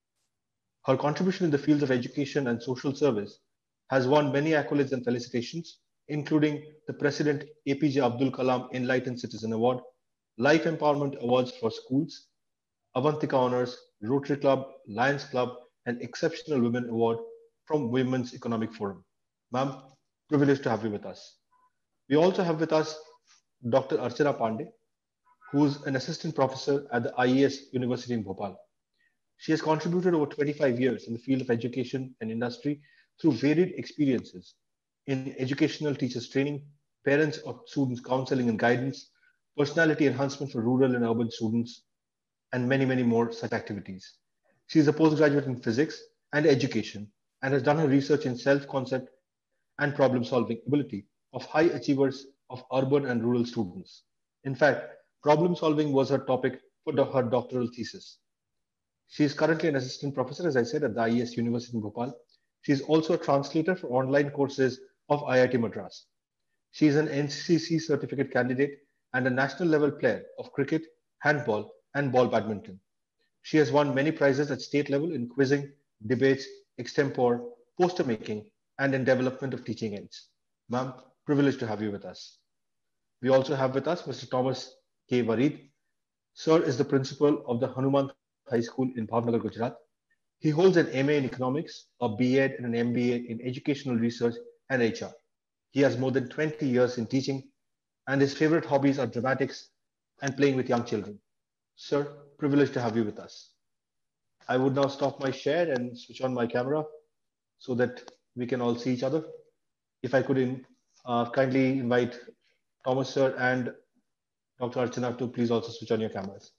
Her contribution in the fields of education and social service has won many accolades and felicitations, including the President APJ Abdul Kalam Enlightened Citizen Award, Life Empowerment Awards for Schools, Avantika Honors, Rotary Club, Lions Club, and Exceptional Women Award from Women's Economic Forum. Ma'am, privileged to have you with us. We also have with us Dr. Archana Pandey, who's an assistant professor at the IES University in Bhopal. She has contributed over 25 years in the field of education and industry through varied experiences in educational teachers training, parents of students counseling and guidance, personality enhancement for rural and urban students, and many, many more such activities. She is a postgraduate in physics and education and has done her research in self-concept and problem-solving ability of high achievers of urban and rural students. In fact, problem solving was her topic for her doctoral thesis. She is currently an assistant professor, as I said, at the IES University in Bhopal. She is also a translator for online courses of IIT Madras. She is an NCC certificate candidate and a national level player of cricket, handball, and ball badminton. She has won many prizes at state level in quizzing, debates, extempore, poster making, and in development of teaching aids. Ma'am, privileged to have you with us. We also have with us Mr. Thomas K. Warid. Sir is the principal of the Hanuman High School in Bhavnagar, Gujarat. He holds an MA in economics, a B.Ed, and an MBA in educational research and HR. He has more than 20 years in teaching, and his favorite hobbies are dramatics and playing with young children. Sir, privileged to have you with us. I would now stop my share and switch on my camera so that we can all see each other. If I could kindly invite Thomas sir and Dr. Archana to please also switch on your cameras.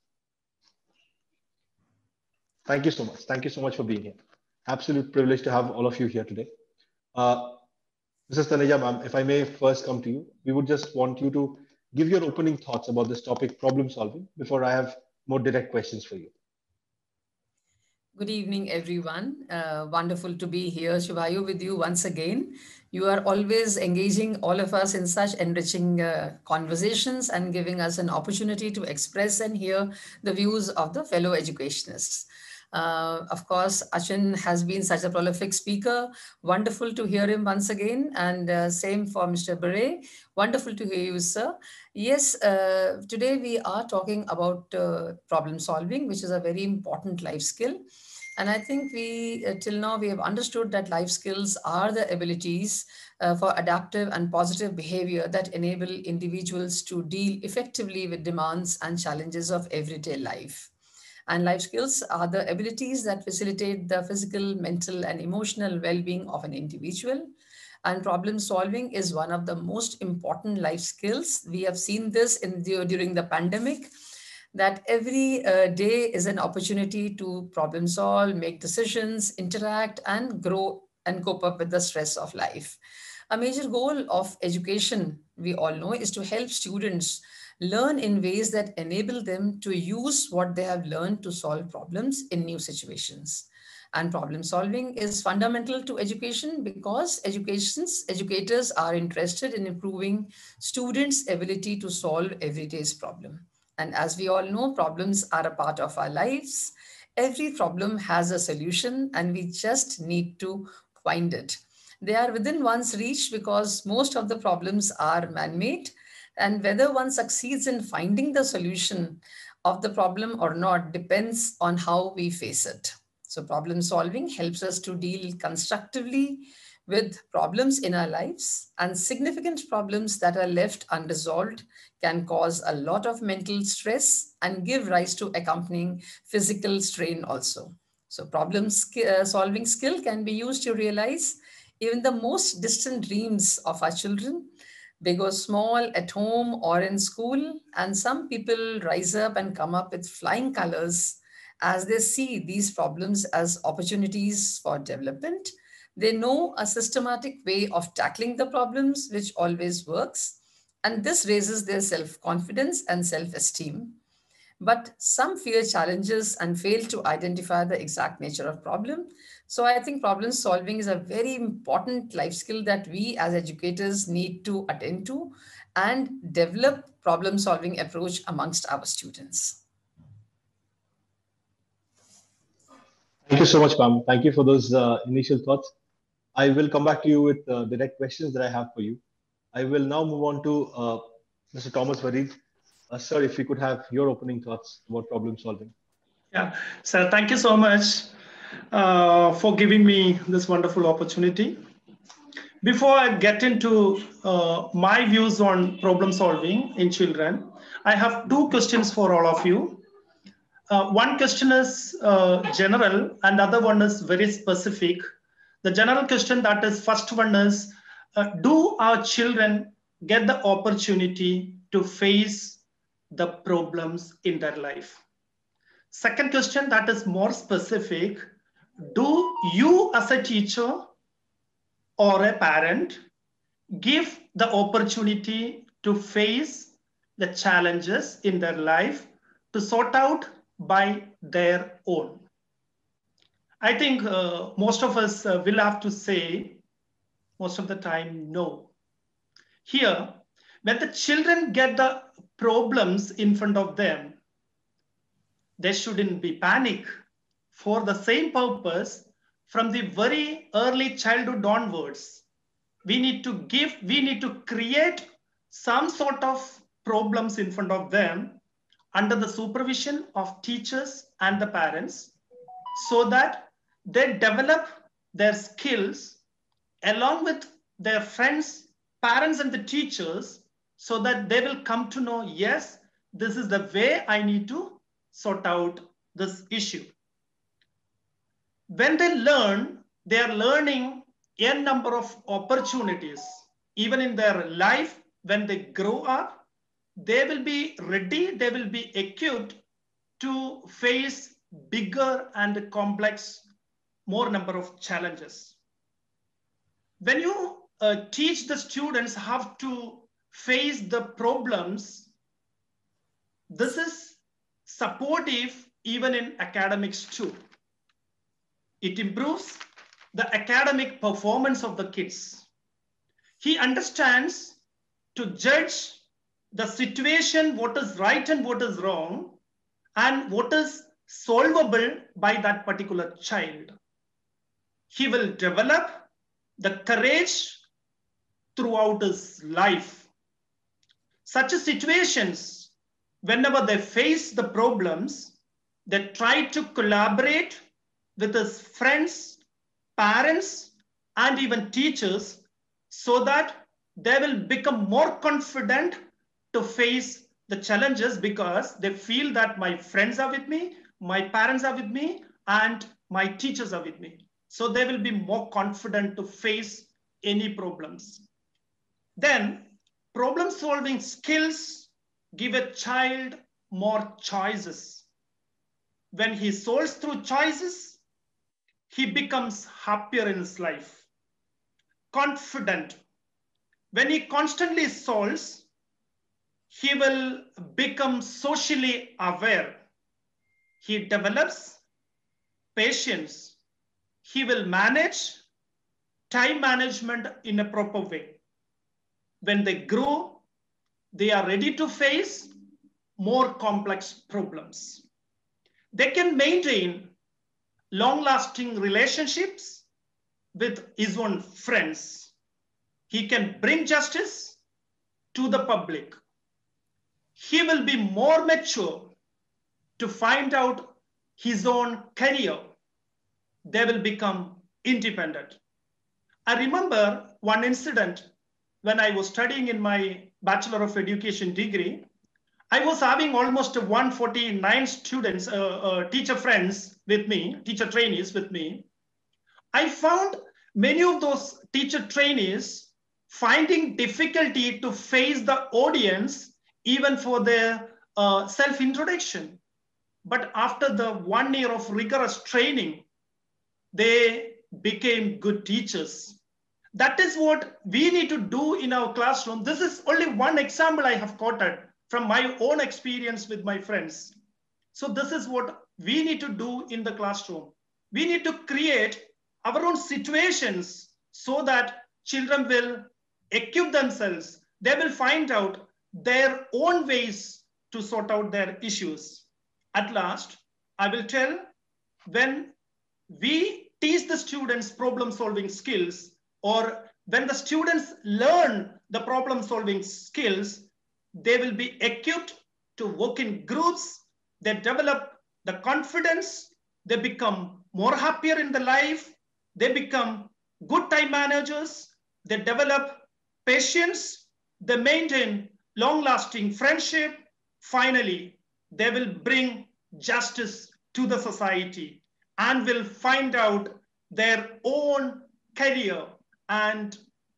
Thank you so much. Thank you so much for being here. Absolute privilege to have all of you here today. Mrs. Taneja, ma'am, if I may first come to you, we would just want you to give your opening thoughts about this topic, problem solving, before I have more direct questions for you. Good evening, everyone. Wonderful to be here, Shivayu, with you once again. You are always engaging all of us in such enriching conversations and giving us an opportunity to express and hear the views of the fellow educationists. Of course, Achin has been such a prolific speaker. Wonderful to hear him once again. And same for Mr. Bure. Wonderful to hear you, sir. Yes, today we are talking about problem solving, which is a very important life skill. And I think till now, we have understood that life skills are the abilities for adaptive and positive behavior that enable individuals to deal effectively with demands and challenges of everyday life. And life skills are the abilities that facilitate the physical, mental, and emotional well-being of an individual. And problem solving is one of the most important life skills. We have seen this during the pandemic, that every day is an opportunity to problem solve, make decisions, interact, and grow and cope up with the stress of life. A major goal of education, we all know, is to help students learn in ways that enable them to use what they have learned to solve problems in new situations. And problem solving is fundamental to education because educators are interested in improving students' ability to solve everyday's problem. And as we all know, problems are a part of our lives. Every problem has a solution and we just need to find it. They are within one's reach because most of the problems are man-made, and whether one succeeds in finding the solution of the problem or not depends on how we face it. So problem solving helps us to deal constructively with problems in our lives, and significant problems that are left unresolved can cause a lot of mental stress and give rise to accompanying physical strain also. So solving skill can be used to realize even the most distant dreams of our children, big or small, at home or in school. And some people rise up and come up with flying colors as they see these problems as opportunities for development. They know a systematic way of tackling the problems, which always works. And this raises their self-confidence and self-esteem. But some fear challenges and fail to identify the exact nature of problem. So I think problem solving is a very important life skill that we as educators need to attend to and develop problem solving approach amongst our students. Thank you so much, ma'am. Thank you for those initial thoughts. I will come back to you with direct questions that I have for you. I will now move on to Mr. Thomas Wareed. Sir, if we could have your opening thoughts about problem solving. Yeah, sir, thank you so much for giving me this wonderful opportunity. Before I get into my views on problem solving in children, I have two questions for all of you. One question is general and the other one is very specific. The general question, that is, first one is, do our children get the opportunity to face the problems in their life? Second question, that is more specific, do you as a teacher or a parent give the opportunity to face the challenges in their life to sort out by their own? I think most of us will have to say most of the time, no. Here, when the children get the problems in front of them, there shouldn't be panic. For the same purpose, from the very early childhood onwards, we need to create some sort of problems in front of them under the supervision of teachers and the parents, so that they develop their skills along with their friends, parents, and the teachers so that they will come to know, yes, this is the way I need to sort out this issue. When they learn, they are learning a number of opportunities. Even in their life, when they grow up, they will be ready, they will be equipped to face bigger and complex, more number of challenges. When you teach the students how to face the problems, this is supportive even in academics too. It improves the academic performance of the kids. He understands to judge the situation, what is right and what is wrong, and what is solvable by that particular child. He will develop the courage throughout his life. Such situations, whenever they face the problems, they try to collaborate with his friends, parents, and even teachers so that they will become more confident to face the challenges because they feel that my friends are with me, my parents are with me, and my teachers are with me. So they will be more confident to face any problems. Then problem-solving skills give a child more choices. When he solves through choices, he becomes happier in his life, confident. When he constantly solves, he will become socially aware. He develops patience. He will manage time management in a proper way. When they grow, they are ready to face more complex problems. They can maintain long-lasting relationships with his own friends. He can bring justice to the public. He will be more mature to find out his own career. They will become independent. I remember one incident when I was studying in my Bachelor of Education degree. I was having almost 149 students, teacher friends with me, teacher trainees with me. I found many of those teacher trainees finding difficulty to face the audience even for their self-introduction. But after the 1 year of rigorous training, they became good teachers. That is what we need to do in our classroom. This is only one example I have quoted from my own experience with my friends. So this is what we need to do in the classroom. We need to create our own situations so that children will equip themselves. They will find out their own ways to sort out their issues. At last, I will tell, when we teach the students problem-solving skills, or when the students learn the problem-solving skills, they will be equipped to work in groups. They develop the confidence. They become more happier in the life. They become good time managers. They develop patience. They maintain long-lasting friendship. Finally, they will bring justice to the society and will find out their own career and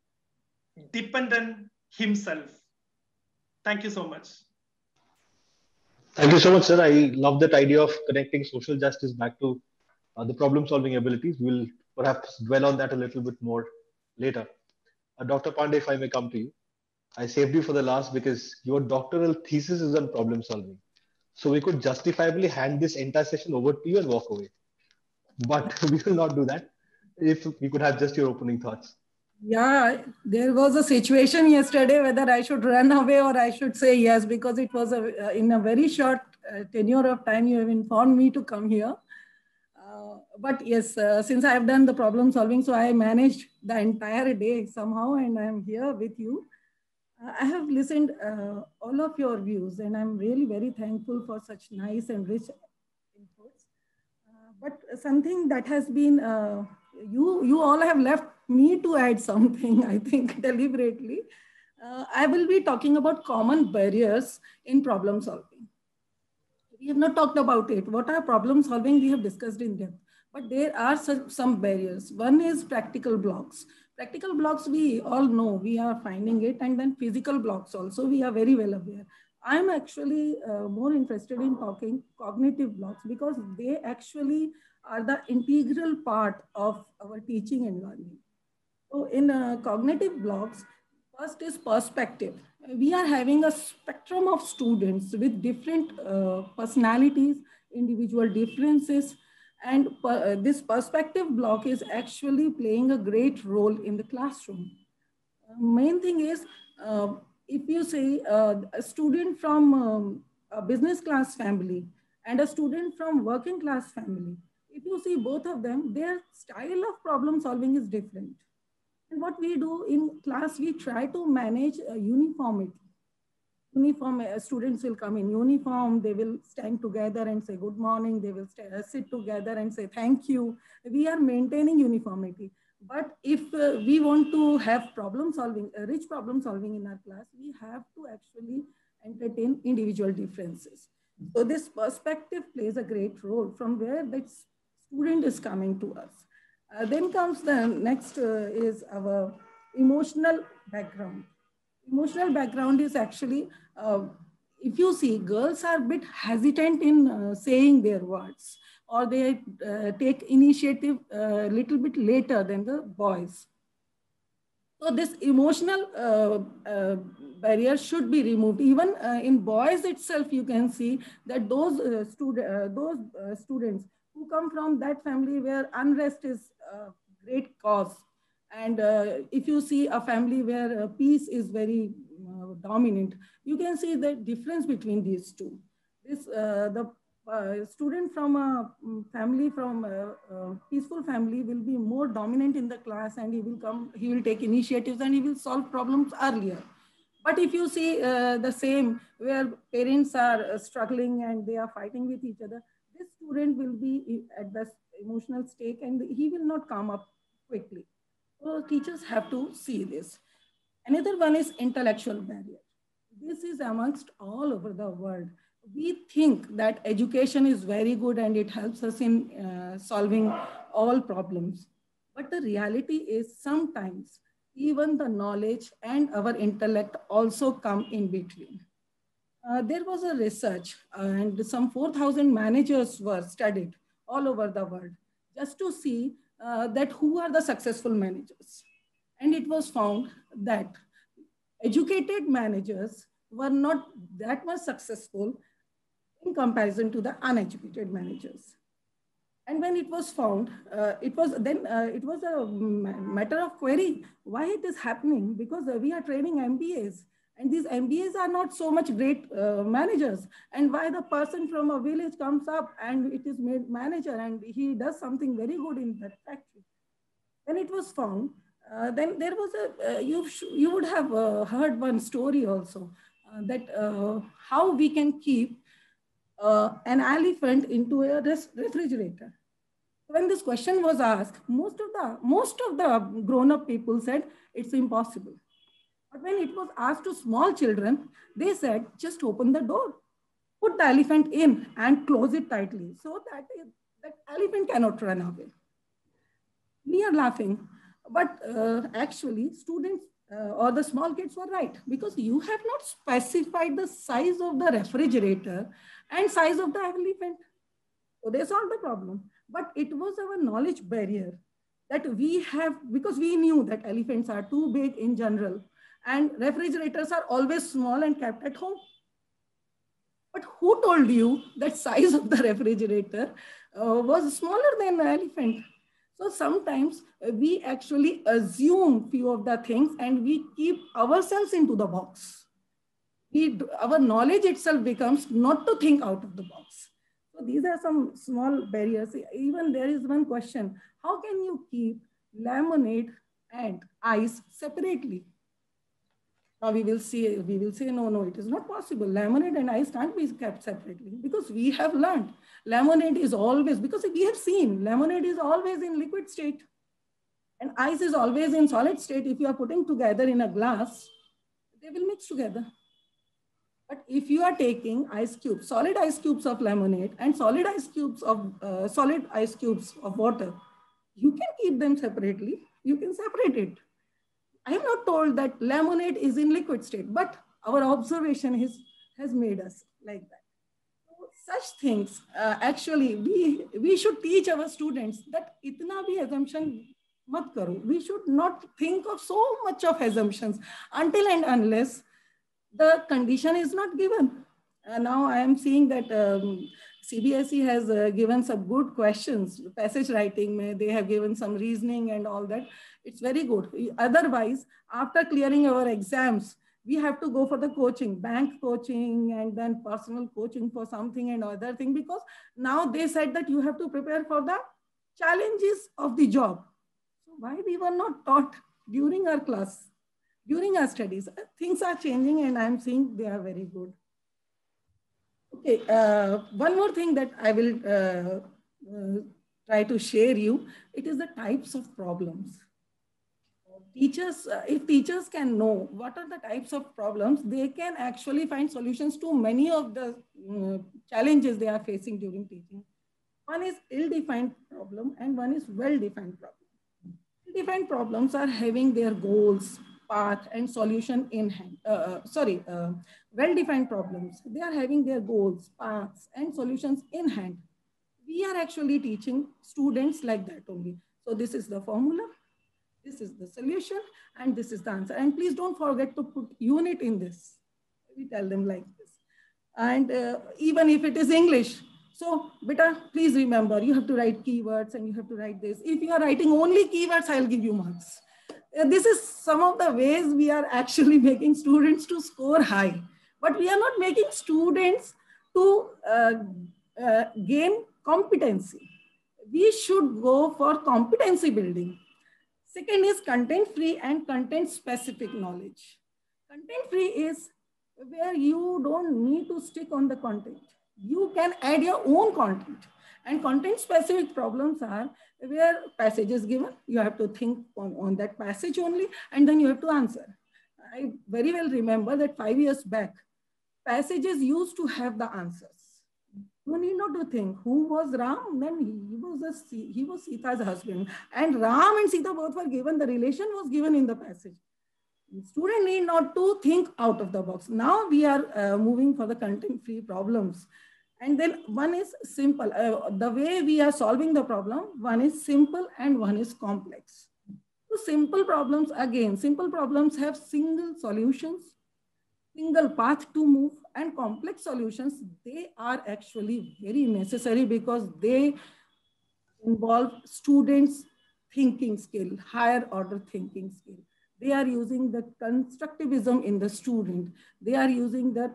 depend on himself. Thank you so much. Thank you so much, sir. I love that idea of connecting social justice back to the problem-solving abilities. We'll perhaps dwell on that a little bit more later. Dr. Pandey, if I may come to you. I saved you for the last because your doctoral thesis is on problem-solving. So we could justifiably hand this entire session over to you and walk away. But we will not do that. If we could have just your opening thoughts. Yeah, there was a situation yesterday whether I should run away or I should say yes, because it was in a very short tenure of time you have informed me to come here. But yes, since I have done the problem solving, so I managed the entire day somehow, and I am here with you. I have listened all of your views, and I'm really very thankful for such nice and rich inputs. But something that has been, you all have left me to add something, I think, deliberately. I will be talking about common barriers in problem solving. We have not talked about it. What are problem solving? We have discussed in depth. But there are some barriers. One is practical blocks. Practical blocks, we all know, we are finding it. And then physical blocks also, we are very well aware. I'm actually more interested in talking cognitive blocks because they actually are the integral part of our teaching and learning. So in cognitive blocks, first is perspective. We are having a spectrum of students with different personalities, individual differences, and this perspective block is actually playing a great role in the classroom. Main thing is, if you say a student from a business class family and a student from working class family, if you see both of them, their style of problem solving is different. And what we do in class, we try to manage uniformity. Students will come in uniform, they will stand together and say good morning, they will sit together and say thank you. We are maintaining uniformity. But if we want to have problem solving, rich problem solving in our class, we have to actually entertain individual differences. So this perspective plays a great role from where that student is coming to us. Then comes the next is our emotional background. Emotional background is actually, if you see, girls are a bit hesitant in saying their words, or they take initiative a little bit later than the boys. So this emotional barrier should be removed. Even in boys itself, you can see that those students who come from that family where unrest is a great cause. And if you see a family where peace is very dominant, you can see the difference between these two. The student from a family, from a peaceful family will be more dominant in the class, and he will take initiatives and he will solve problems earlier. But if you see the same, where parents are struggling and they are fighting with each other, this student will be at the emotional stake and he will not come up quickly. So teachers have to see this. Another one is intellectual barrier. This is amongst all over the world. We think that education is very good and it helps us in solving all problems. But the reality is sometimes even the knowledge and our intellect also come in between. There was a research and some 4,000 managers were studied all over the world just to see that who are the successful managers. And it was found that educated managers were not that much successful in comparison to the uneducated managers. And when it was found, it was a matter of query why it is happening, because we are training MBAs. And these MBAs are not so much great managers. And why the person from a village comes up and it is made manager and he does something very good in that factory. When it was found, then there was a, you would have heard one story also, that how we can keep an elephant into a refrigerator. When this question was asked, most of the grown-up people said it's impossible. But when it was asked to small children, they said, just open the door, put the elephant in and close it tightly so that that elephant cannot run away. We are laughing, but actually students or the small kids were right, because you have not specified the size of the refrigerator and size of the elephant. So they solved the problem. But it was our knowledge barrier that we have, because we knew that elephants are too big in general and refrigerators are always small and kept at home. But who told you that size of the refrigerator was smaller than the elephant? So sometimes we actually assume few of the things and we keep ourselves into the box. Our knowledge itself becomes not to think out of the box. So these are some small barriers. Even there is one question: how can you keep lemonade and ice separately? Now we will say, no, it is not possible. Lemonade and ice can't be kept separately, because we have learned lemonade is always, because we have seen lemonade is always in liquid state and ice is always in solid state. If you are putting together in a glass, they will mix together. But if you are taking ice cubes, solid ice cubes of lemonade and solid ice cubes of water, you can keep them separately. You can separate it. I am not told that lemonade is in liquid state, but our observation has made us like that. So such things, actually, we should teach our students that itna bhi assumption mat karo. We should not think of so much of assumptions until and unless the condition is not given. Now I am seeing that CBSE has given some good questions, passage writing, they have given some reasoning and all that. It's very good. Otherwise, after clearing our exams, we have to go for the coaching, bank coaching, and then personal coaching for something and other thing, because now they said that you have to prepare for the challenges of the job. So why we were not taught during our class, during our studies? Things are changing and I'm seeing they are very good. Okay, one more thing that I will try to share you, it is the types of problems. Teachers, if teachers can know what are the types of problems, they can actually find solutions to many of the challenges they are facing during teaching. One is ill-defined problem and one is well-defined problem. Ill-defined problems are having their goals, path and solution in hand. Well-defined problems, they are having their goals, paths and solutions in hand. We are actually teaching students like that only. So this is the formula, this is the solution, and this is the answer. And please don't forget to put unit in this. We tell them like this. And even if it is English, so beta, please remember, you have to write keywords and you have to write this. If you are writing only keywords, I'll give you marks. This is some of the ways we are actually making students to score high, but we are not making students to gain competency. We should go for competency building. Second is content-free and content-specific knowledge. Content-free is where you don't need to stick on the content. You can add your own content. And content-specific problems are where passage is given. You have to think on that passage only, and then you have to answer. I very well remember that 5 years back, passages used to have the answers. You need not to think who was Ram, then he was Sita's husband. And Ram and Sita both were given, the relation was given in the passage. The student need not to think out of the box. Now we are moving for the content-free problems. And then one is simple. The way we are solving the problem, one is simple and one is complex. So simple problems, again, simple problems have single solutions, single path to move, and complex solutions, they are actually very necessary because they involve students' thinking skill, higher order thinking skill. They are using the constructivism in the student. They are using that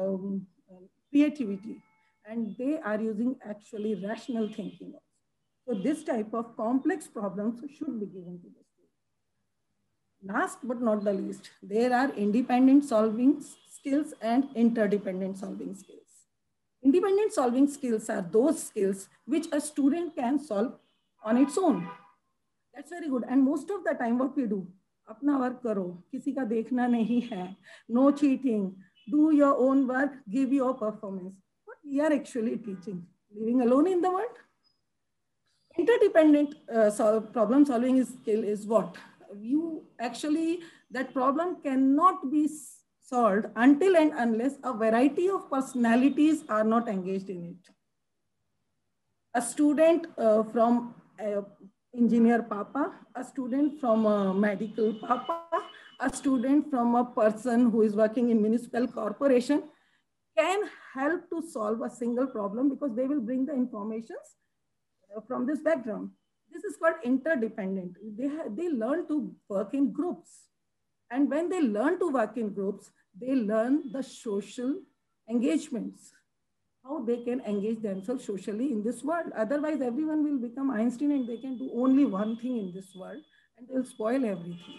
creativity, and they are using actually rational thinking. So this type of complex problems should be given to the student. Last but not the least, there are independent solving skills and interdependent solving skills. Independent solving skills are those skills which a student can solve on its own. That's very good. And most of the time what we do, अपना work करो, किसी का देखना नहीं है, no cheating, do your own work, give your performance. What we are actually teaching, living alone in the world. Interdependent problem solving skill is what? You actually, that problem cannot be solved until and unless a variety of personalities are not engaged in it. A student from engineer papa, a student from a medical papa, a student from a person who is working in municipal corporation can help to solve a single problem because they will bring the informations from this background. This is called interdependent. They learn to work in groups. And when they learn to work in groups, they learn the social engagements, how they can engage themselves socially in this world. Otherwise, everyone will become Einstein and they can do only one thing in this world and they'll spoil everything.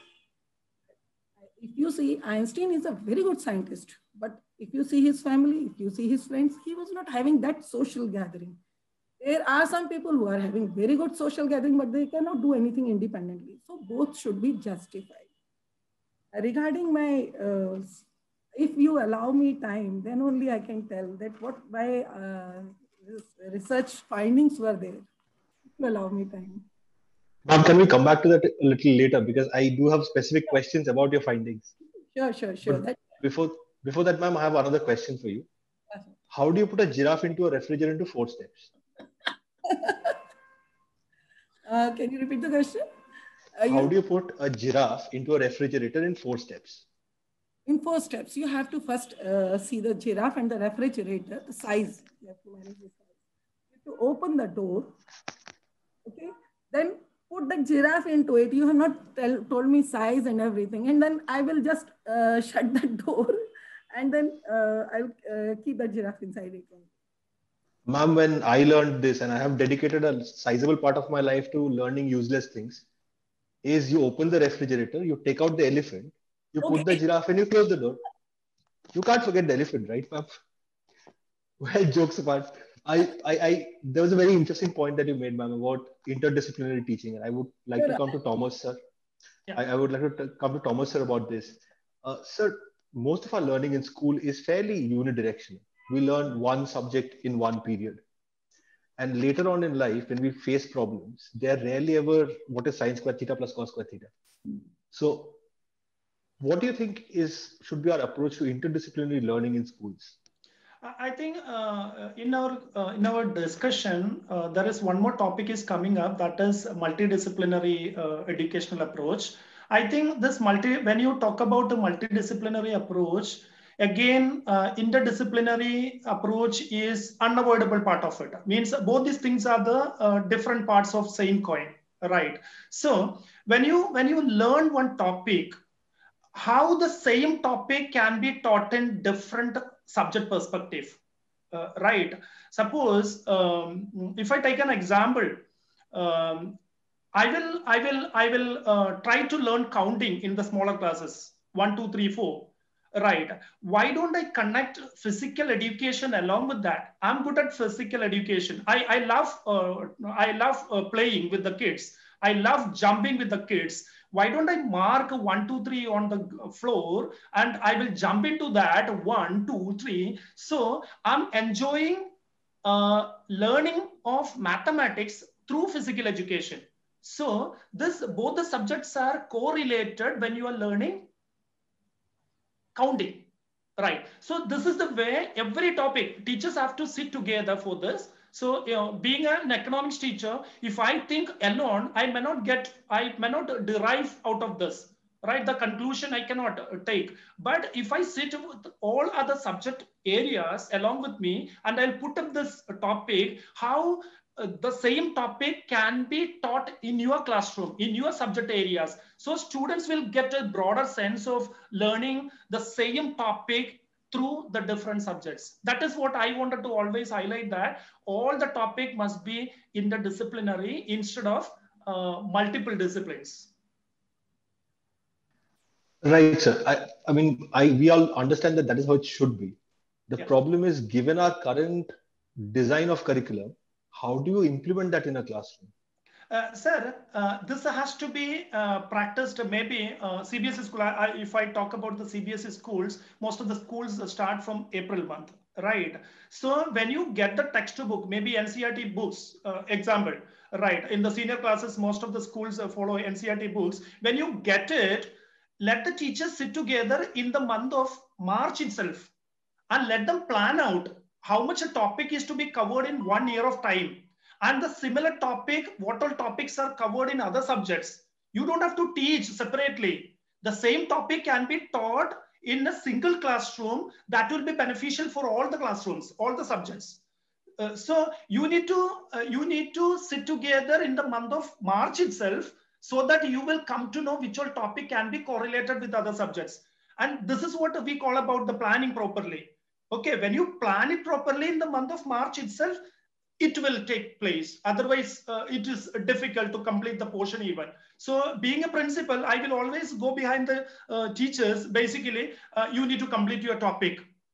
If you see, Einstein is a very good scientist, but if you see his family, if you see his friends, he was not having that social gathering. There are some people who are having very good social gathering, but they cannot do anything independently. So both should be justified. Regarding my, if you allow me time, then only I can tell that what my research findings were there. If you allow me time. Ma'am, can we come back to that a little later? Because I do have specific questions about your findings. Sure. Before that, ma'am, I have another question for you. How do you put a giraffe into a refrigerator into 4 steps? Can you repeat the question? How do you put a giraffe into a refrigerator in 4 steps? In 4 steps, you have to first see the giraffe and the refrigerator, the size. You have to manage the size. You have to open the door. Okay. Then put the giraffe into it. You have not told me size and everything. And then I will just shut the door and then I'll keep the giraffe inside it. Ma'am, when I learned this, and I have dedicated a sizable part of my life to learning useless things, is you open the refrigerator, you take out the elephant, you put the giraffe and you close the door. You can't forget the elephant, right, ma'am? Well, jokes apart, there was a very interesting point that you made, ma'am, about interdisciplinary teaching. And I would like to come to Thomas, sir. Yeah. I would like to come to Thomas, sir, about this. Sir, most of our learning in school is fairly unidirectional. We learn one subject in one period. And later on in life, when we face problems, they're rarely ever what is sine squared theta plus cos squared theta. So what do you think should be our approach to interdisciplinary learning in schools? I think in our discussion, there is one more topic is coming up, that is multidisciplinary educational approach. I think when you talk about the multidisciplinary approach, again, interdisciplinary approach is unavoidable part of it. Means both these things are the different parts of same coin, right? So when you learn one topic, how the same topic can be taught in different subject perspective, right? Suppose if I take an example, I will try to learn counting in the smaller classes, 1, 2, 3, 4. Right. Why don't I connect physical education along with that? I'm good at physical education. I love playing with the kids. I love jumping with the kids. Why don't I mark 1, 2, 3 on the floor and I will jump into that 1, 2, 3. So I'm enjoying learning of mathematics through physical education. So both the subjects are correlated when you are learning counting, right? So this is the way every topic, teachers have to sit together for this. So, being an economics teacher, if I think alone, I may not derive out of this, right? The conclusion I cannot take. But if I sit with all other subject areas along with me, and I'll put up this topic, how the same topic can be taught in your classroom, in your subject areas. So students will get a broader sense of learning the same topic through the different subjects. That is what I wanted to always highlight, that all the topic must be interdisciplinary instead of multiple disciplines. Right, sir. I mean, we all understand that is how it should be. The problem is, given our current design of curriculum, how do you implement that in a classroom? Sir, this has to be practiced maybe CBSE school. If I talk about the CBSE schools, most of the schools start from April month, right? So when you get the textbook, maybe NCERT books, example, right? In the senior classes, most of the schools follow NCERT books. When you get it, let the teachers sit together in the month of March itself and let them plan out how much a topic is to be covered in 1 year of time. And the similar topic, what all topics are covered in other subjects. You don't have to teach separately. The same topic can be taught in a single classroom that will be beneficial for all the classrooms, all the subjects. So you need to sit together in the month of March itself so that you will come to know which all topic can be correlated with other subjects. And this is what we call about the planning properly. Okay, when you plan it properly in the month of March itself, it will take place. Otherwise, it is difficult to complete the portion even. So being a principal, I will always go behind the teachers. Basically, you need to complete your topic.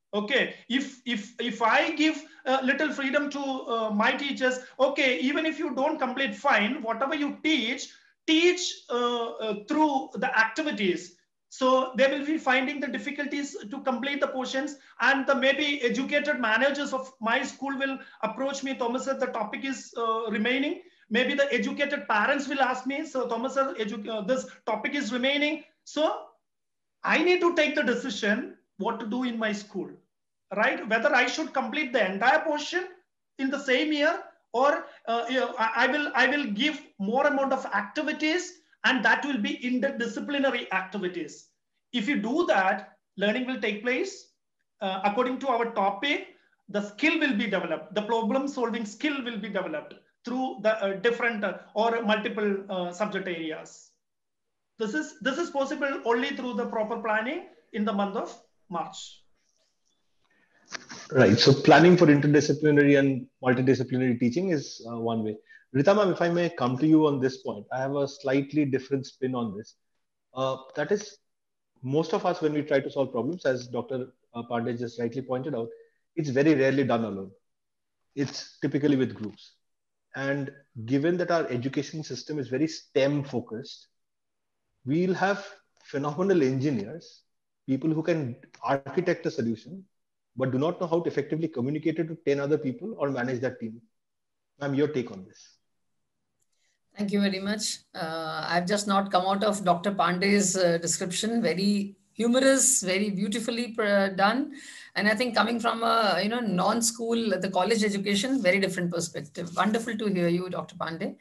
Okay, if I give little freedom to my teachers, okay, even if you don't complete, fine, whatever you teach through the activities. So they will be finding the difficulties to complete the portions, and the maybe educated managers of my school will approach me. Thomas sir, the topic is remaining. Maybe the educated parents will ask me, so Thomas sir, this topic is remaining. So I need to take the decision what to do in my school, right? Whether I should complete the entire portion in the same year, or I will give more amount of activities, and that will be interdisciplinary activities. If you do that, learning will take place according to our topic. The skill will be developed. The problem solving skill will be developed through the different or multiple subject areas. This is possible only through the proper planning in the month of March. Right. So planning for interdisciplinary and multidisciplinary teaching is one way. Rita ma'am, if I may come to you on this point, I have a slightly different spin on this. That is, most of us, when we try to solve problems, as Dr. Pandey just rightly pointed out, it's very rarely done alone. It's typically with groups. And given that our education system is very STEM focused, we'll have phenomenal engineers, people who can architect a solution, but do not know how to effectively communicate it to 10 other people or manage that team. Ma'am, your take on this. Thank you very much. I've just not come out of Dr. Pandey's description. Very humorous, very beautifully done. And I think coming from a non-school, the college education, very different perspective. Wonderful to hear you, Dr. Pandey.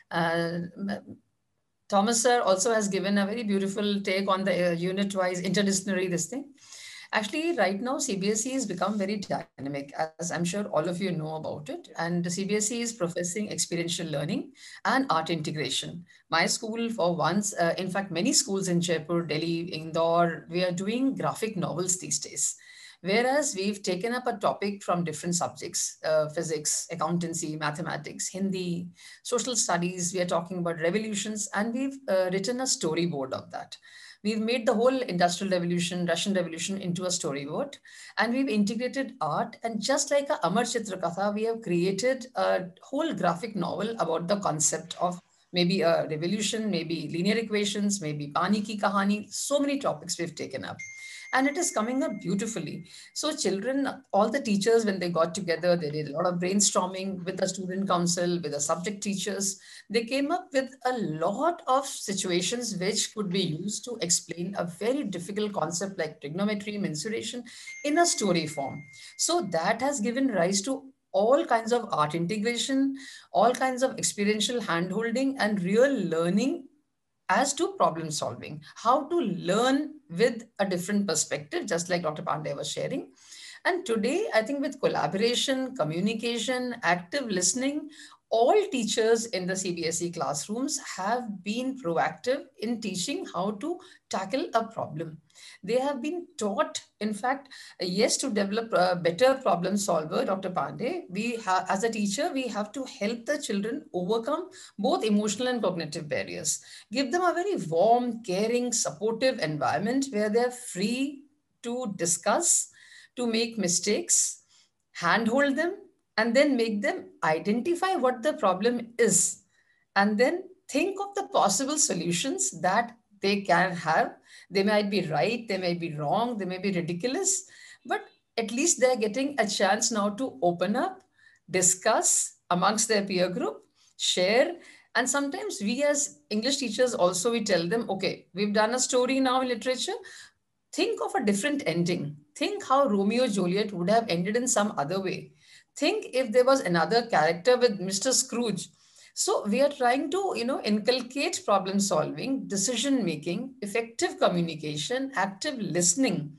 Thomas sir also has given a very beautiful take on the unit-wise interdisciplinary this thing. Actually, right now, CBSE has become very dynamic, as I'm sure all of you know about it. And the CBSE is professing experiential learning and art integration. My school, for once, in fact, many schools in Jaipur, Delhi, Indore, we are doing graphic novels these days. Whereas we've taken up a topic from different subjects, physics, accountancy, mathematics, Hindi, social studies, we are talking about revolutions, and we've written a storyboard of that. We've made the whole Industrial Revolution, Russian Revolution into a storyboard, and we've integrated art. And just like a Amar Chitra Katha, we have created a whole graphic novel about the concept of maybe a revolution, maybe linear equations, maybe Pani Ki Kahani. So many topics we've taken up. And it is coming up beautifully. So children, all the teachers, when they got together, they did a lot of brainstorming with the student council, with the subject teachers. They came up with a lot of situations which could be used to explain a very difficult concept like trigonometry, mensuration in a story form. So that has given rise to all kinds of art integration, all kinds of experiential handholding and real learning as to problem solving, how to learn with a different perspective, just like Dr. Pandey was sharing. And today, I think with collaboration, communication, active listening, all teachers in the CBSE classrooms have been proactive in teaching how to tackle a problem. They have been taught, in fact, yes, to develop a better problem solver, Dr. Pandey. As a teacher, we have to help the children overcome both emotional and cognitive barriers. Give them a very warm, caring, supportive environment where they're free to discuss, to make mistakes, handhold them, and then make them identify what the problem is, and then think of the possible solutions that they can have. They might be right, they may be wrong, they may be ridiculous, but at least they're getting a chance now to open up, discuss amongst their peer group, share. And sometimes we as English teachers also, we tell them, okay, we've done a story now in literature. Think of a different ending. Think how Romeo and Juliet would have ended in some other way. Think if there was another character with Mr. Scrooge. So we are trying to, inculcate problem solving, decision making, effective communication, active listening.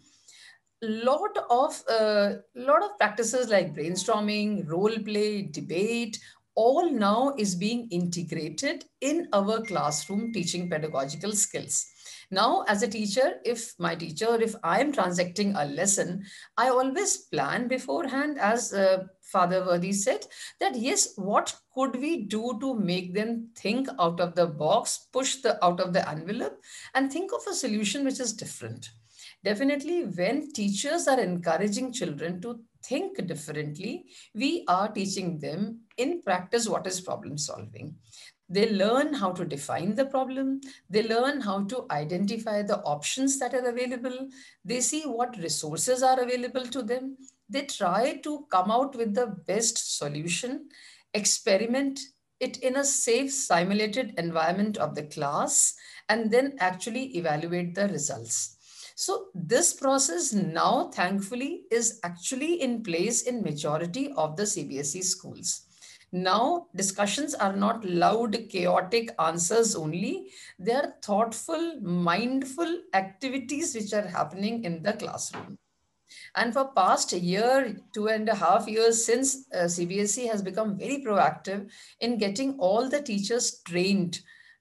Lot of practices like brainstorming, role play, debate, all now is being integrated in our classroom teaching pedagogical skills. Now, as a teacher, if I am transacting a lesson, I always plan beforehand, as Father Verdi said, that yes, what could we do to make them think out of the box, push out of the envelope, and think of a solution which is different. Definitely, when teachers are encouraging children to think differently, we are teaching them in practice what is problem solving. They learn how to define the problem. They learn how to identify the options that are available. They see what resources are available to them. They try to come out with the best solution, experiment it in a safe, simulated environment of the class, and then actually evaluate the results. So this process now, thankfully, is actually in place in majority of the CBSE schools. Now, discussions are not loud, chaotic answers only. They are thoughtful, mindful activities which are happening in the classroom. And for past year, 2.5 years since CBSE has become very proactive in getting all the teachers trained,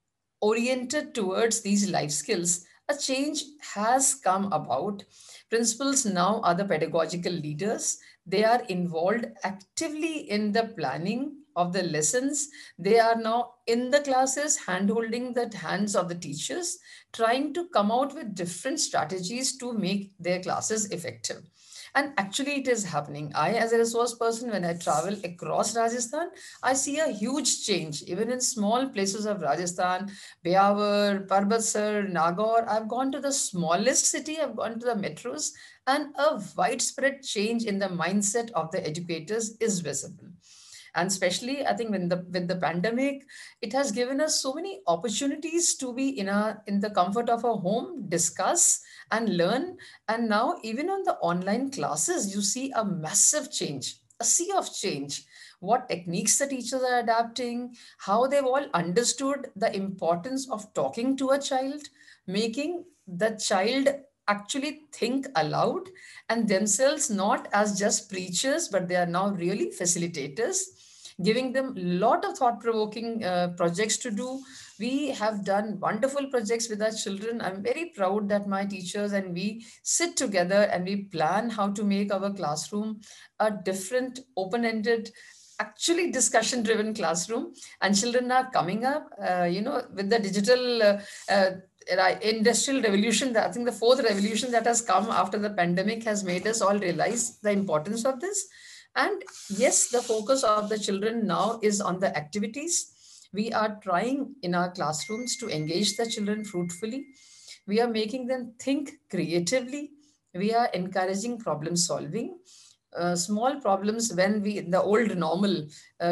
oriented towards these life skills, a change has come about. Principals now are the pedagogical leaders. They are involved actively in the planning of the lessons. They are now in the classes, hand-holding the hands of the teachers, trying to come out with different strategies to make their classes effective. And actually it is happening. I, as a resource person, when I travel across Rajasthan, I see a huge change. Even in small places of Rajasthan, Beawar, Parbatsar, Nagaur, I've gone to the smallest city, I've gone to the metros, and a widespread change in the mindset of the educators is visible. And especially, I think with the pandemic, it has given us so many opportunities to be in the comfort of our home, discuss and learn. And now, even on the online classes, you see a massive change, a sea of change. What techniques the teachers are adapting, how they've all understood the importance of talking to a child, making the child actually think aloud and themselves not as just preachers, but they are now really facilitators, giving them a lot of thought-provoking projects to do. We have done wonderful projects with our children. I'm very proud that my teachers and we sit together and we plan how to make our classroom a different, open-ended, actually discussion-driven classroom. And children are coming up, with the digital industrial revolution. I think the fourth revolution that has come after the pandemic has made us all realize the importance of this. And yes, the focus of the children now is on the activities. We are trying in our classrooms to engage the children fruitfully. We are making them think creatively. We are encouraging problem solving. Small problems, when we, the old normal,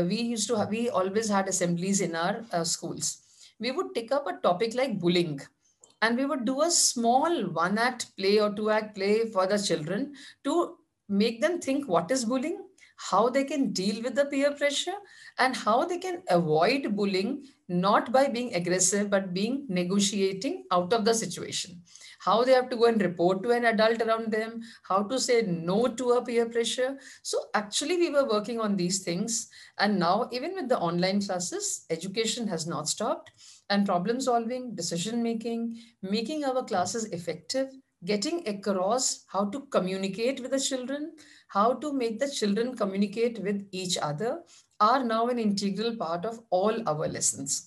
we always had assemblies in our schools. We would take up a topic like bullying, and we would do a small 1-act play or 2-act play for the children to make them think what is bullying, how they can deal with the peer pressure, and how they can avoid bullying, not by being aggressive, but being negotiating out of the situation. How they have to go and report to an adult around them, how to say no to a peer pressure. So actually we were working on these things. And now even with the online classes, education has not stopped. And problem solving, decision making, making our classes effective, getting across how to communicate with the children, how to make the children communicate with each other are now an integral part of all our lessons.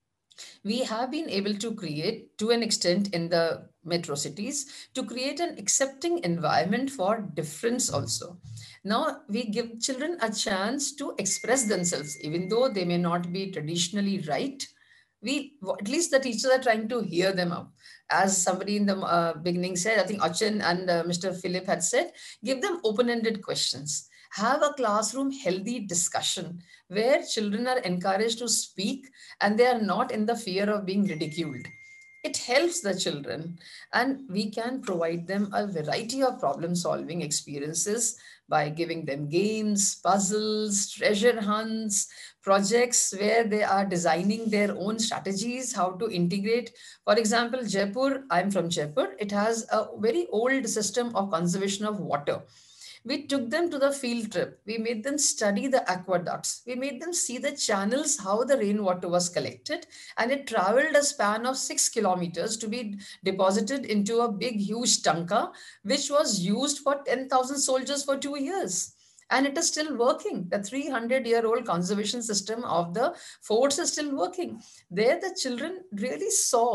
We have been able to create, to an extent in the metro cities, to create an accepting environment for difference also. Now we give children a chance to express themselves, even though they may not be traditionally right. At least the teachers are trying to hear them out. As somebody in the beginning said, I think Achin and Mr. Philip had said, give them open-ended questions. Have a classroom healthy discussion where children are encouraged to speak and they are not in the fear of being ridiculed. It helps the children, and we can provide them a variety of problem-solving experiences by giving them games, puzzles, treasure hunts, projects where they are designing their own strategies, how to integrate. For example, Jaipur, I'm from Jaipur, it has a very old system of conservation of water. We took them to the field trip. We made them study the aqueducts. We made them see the channels, how the rainwater was collected. And it traveled a span of 6 kilometers to be deposited into a big, huge tanka, which was used for 10,000 soldiers for 2 years. And it is still working. The 300-year-old conservation system of the forts is still working. There, the children really saw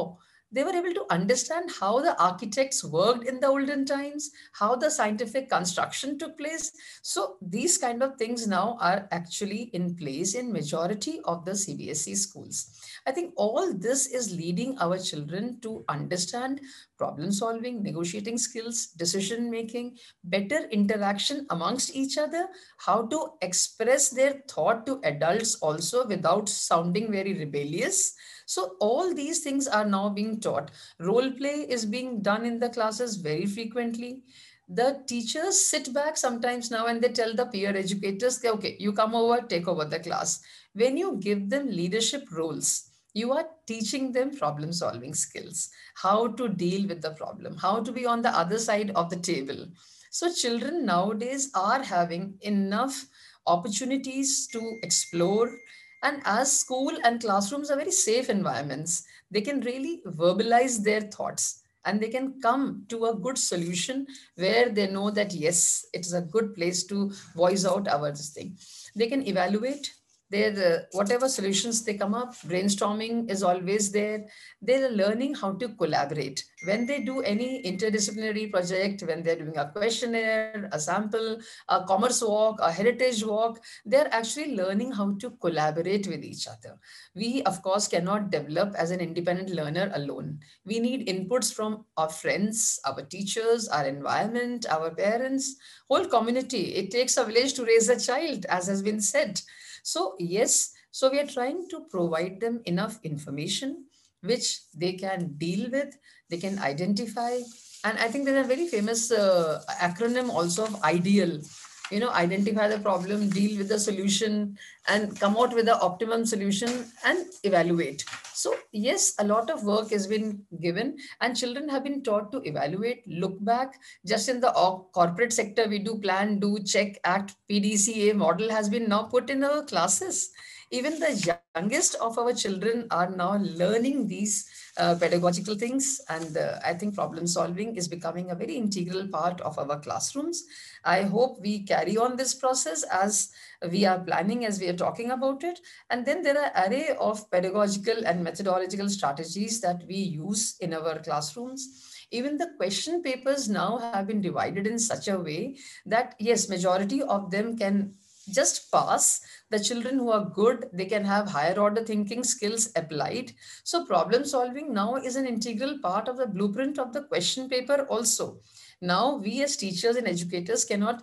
They were able to understand how the architects worked in the olden times, how the scientific construction took place. So these kind of things now are actually in place in majority of the CBSE schools. I think all this is leading our children to understand problem solving, negotiating skills, decision making, better interaction amongst each other, how to express their thought to adults also without sounding very rebellious. So all these things are now being taught. Role play is being done in the classes very frequently. The teachers sit back sometimes now and they tell the peer educators, okay, you come over, take over the class. When you give them leadership roles, you are teaching them problem solving skills, how to deal with the problem, how to be on the other side of the table. So children nowadays are having enough opportunities to explore. And as school and classrooms are very safe environments, they can really verbalize their thoughts and they can come to a good solution where they know that, yes, it is a good place to voice out our this thing. They can evaluate their whatever solutions they come up. Brainstorming is always there. They're learning how to collaborate. When they do any interdisciplinary project, when they're doing a questionnaire, a sample, a commerce walk, a heritage walk, they're actually learning how to collaborate with each other. We, of course, cannot develop as an independent learner alone. We need inputs from our friends, our teachers, our environment, our parents, whole community. It takes a village to raise a child, as has been said. So yes, so we are trying to provide them enough information which they can deal with, they can identify. And I think there's a very famous acronym also of IDEAL. You know, identify the problem, deal with the solution, and come out with the optimum solution and evaluate. So yes, a lot of work has been given and children have been taught to evaluate, look back. Just in the corporate sector, we do plan, do, check, act. PDCA model has been now put in our classes. Even the youngest of our children are now learning these pedagogical things. And I think problem solving is becoming a very integral part of our classrooms. I hope we carry on this process as we are planning, as we are talking about it. And then there are an array of pedagogical and methodological strategies that we use in our classrooms. Even the question papers now have been divided in such a way that, yes, majority of them can just pass. The children who are good, they can have higher order thinking skills applied. So problem solving now is an integral part of the blueprint of the question paper also. Now we as teachers and educators cannot,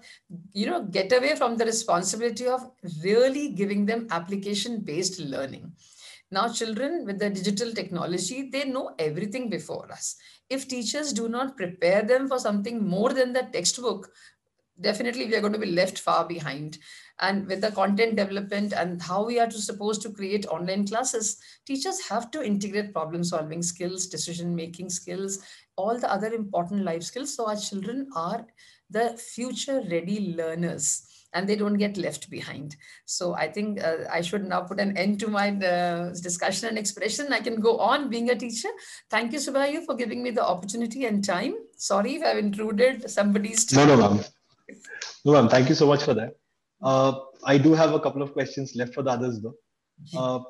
get away from the responsibility of really giving them application-based learning. Now children with the digital technology, they know everything before us. If teachers do not prepare them for something more than the textbook, definitely we are going to be left far behind. And with the content development and how we are supposed to create online classes, teachers have to integrate problem solving skills, decision making skills, all the other important life skills. So our children are the future ready learners and they don't get left behind. So I think I should now put an end to my discussion and expression. I can go on being a teacher. Thank you, Subhayu, for giving me the opportunity and time. Sorry if I've intruded somebody's time. No, ma'am. No, ma'am. Thank you so much for that. I do have a couple of questions left for the others, though.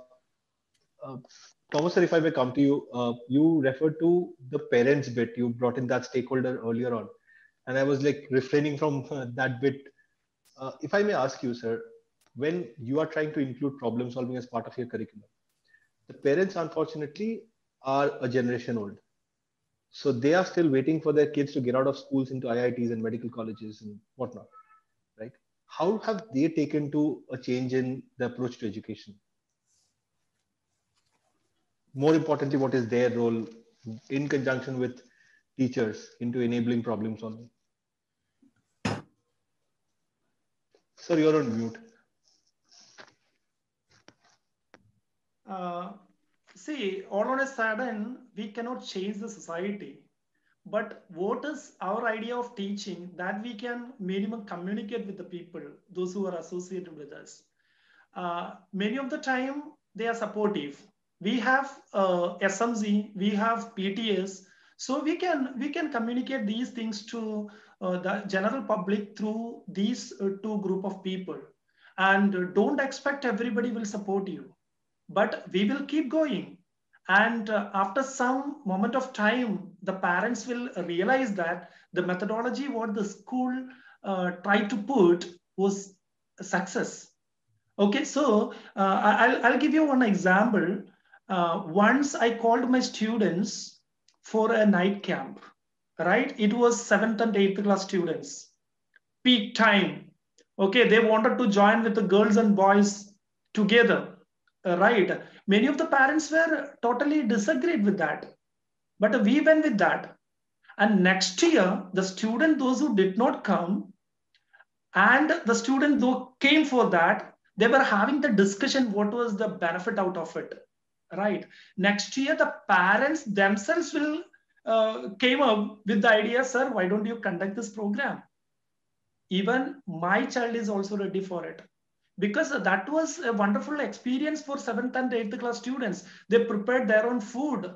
Thomas, sir, if I may come to you, you referred to the parents bit. You brought in that stakeholder earlier on. And I was like refraining from that bit. If I may ask you, sir, when you are trying to include problem solving as part of your curriculum, the parents, unfortunately, are a generation old. So they are still waiting for their kids to get out of schools into IITs and medical colleges and whatnot, right? How have they taken to a change in the approach to education? More importantly, what is their role in conjunction with teachers into enabling problem solving? Sir, you're on mute. See, all on a sudden, we cannot change the society. But what is our idea of teaching that we can minimum communicate with the people, those who are associated with us? Many of the time, they are supportive. We have SMZ, we have PTS, so we can communicate these things to the general public through these two group of people. And don't expect everybody will support you, but we will keep going. And after some moment of time, the parents will realize that the methodology what the school tried to put was a success. Okay, so I'll give you one example. Once I called my students for a night camp, right? It was 7th and 8th class students, peak time. Okay, they wanted to join with the girls and boys together, right? Many of the parents were totally disagreed with that, but we went with that. And next year, the student, those who did not come, and the student who came for that, they were having the discussion what was the benefit out of it, right? Next year, the parents themselves will came up with the idea, sir, why don't you conduct this program? Even my child is also ready for it, because that was a wonderful experience for 7th and 8th class students. They prepared their own food.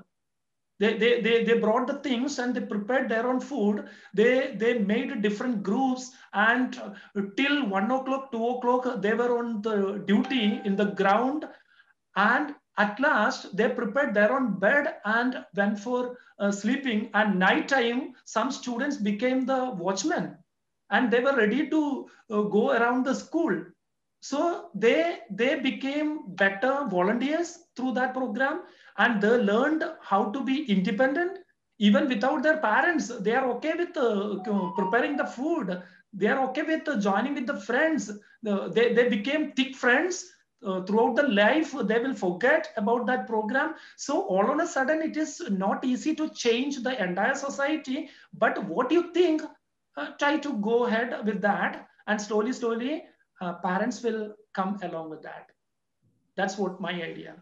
They brought the things and they prepared their own food. They made different groups, and till 1 o'clock, 2 o'clock, they were on the duty in the ground. And at last, they prepared their own bed and went for sleeping. And night time, some students became the watchmen, and they were ready to go around the school. So they became better volunteers through that program, and they learned how to be independent even without their parents. They are okay with preparing the food. They are okay with joining with the friends. They became thick friends. Throughout the life, they will forget about that program. So all on a sudden, it is not easy to change the entire society. But what you think, try to go ahead with that, and slowly, parents will come along with that. That's what my idea.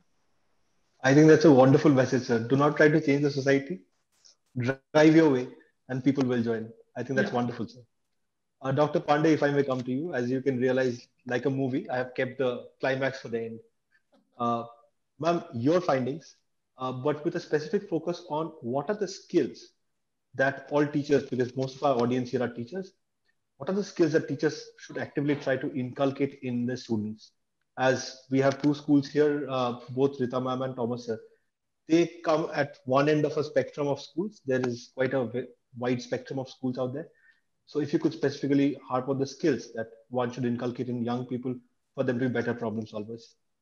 I think that's a wonderful message, sir. Do not try to change the society. Drive your way, and people will join. I think that's wonderful, sir. Dr. Pandey, if I may come to you, as you can realize, like a movie, I have kept the climax for the end. Ma'am, your findings, but with a specific focus on what are the skills that all teachers, because most of our audience here are teachers, what are the skills that teachers should actively try to inculcate in the students? As we have two schools here, both Rita ma'am and Thomas sir, they come at one end of a spectrum of schools. There is quite a wide spectrum of schools out there. So if you could specifically harp on the skills that one should inculcate in young people for them to be better problem solvers.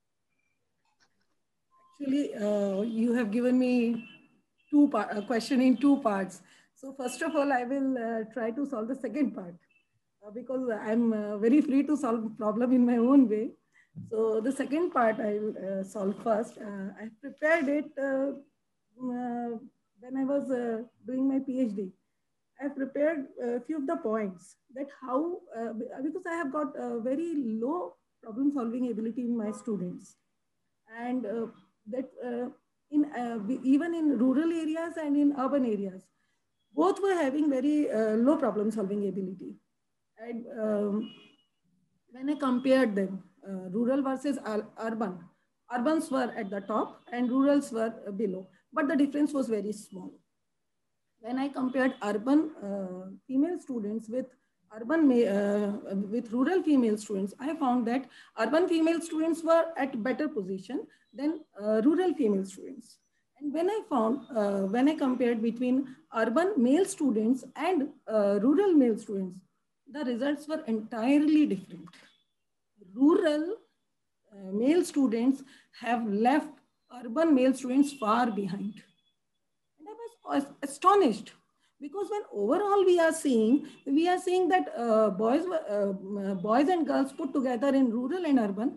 Actually, you have given me a question in two parts. So first of all, I will try to solve the second part because I'm very free to solve problem in my own way. So the second part I will solve first. I prepared it when I was doing my PhD. I prepared a few of the points that how, because I have got a very low problem solving ability in my students. And that even in rural areas and in urban areas, both were having very low problem solving ability. And when I compared them, rural versus urban, urbans were at the top and rurals were below, but the difference was very small. When I compared urban female students with rural female students, I found that urban female students were at better position than rural female students. And when I compared between urban male students and rural male students, the results were entirely different. Rural male students have left urban male students far behind. And I was astonished because when overall we are seeing that boys and girls put together in rural and urban,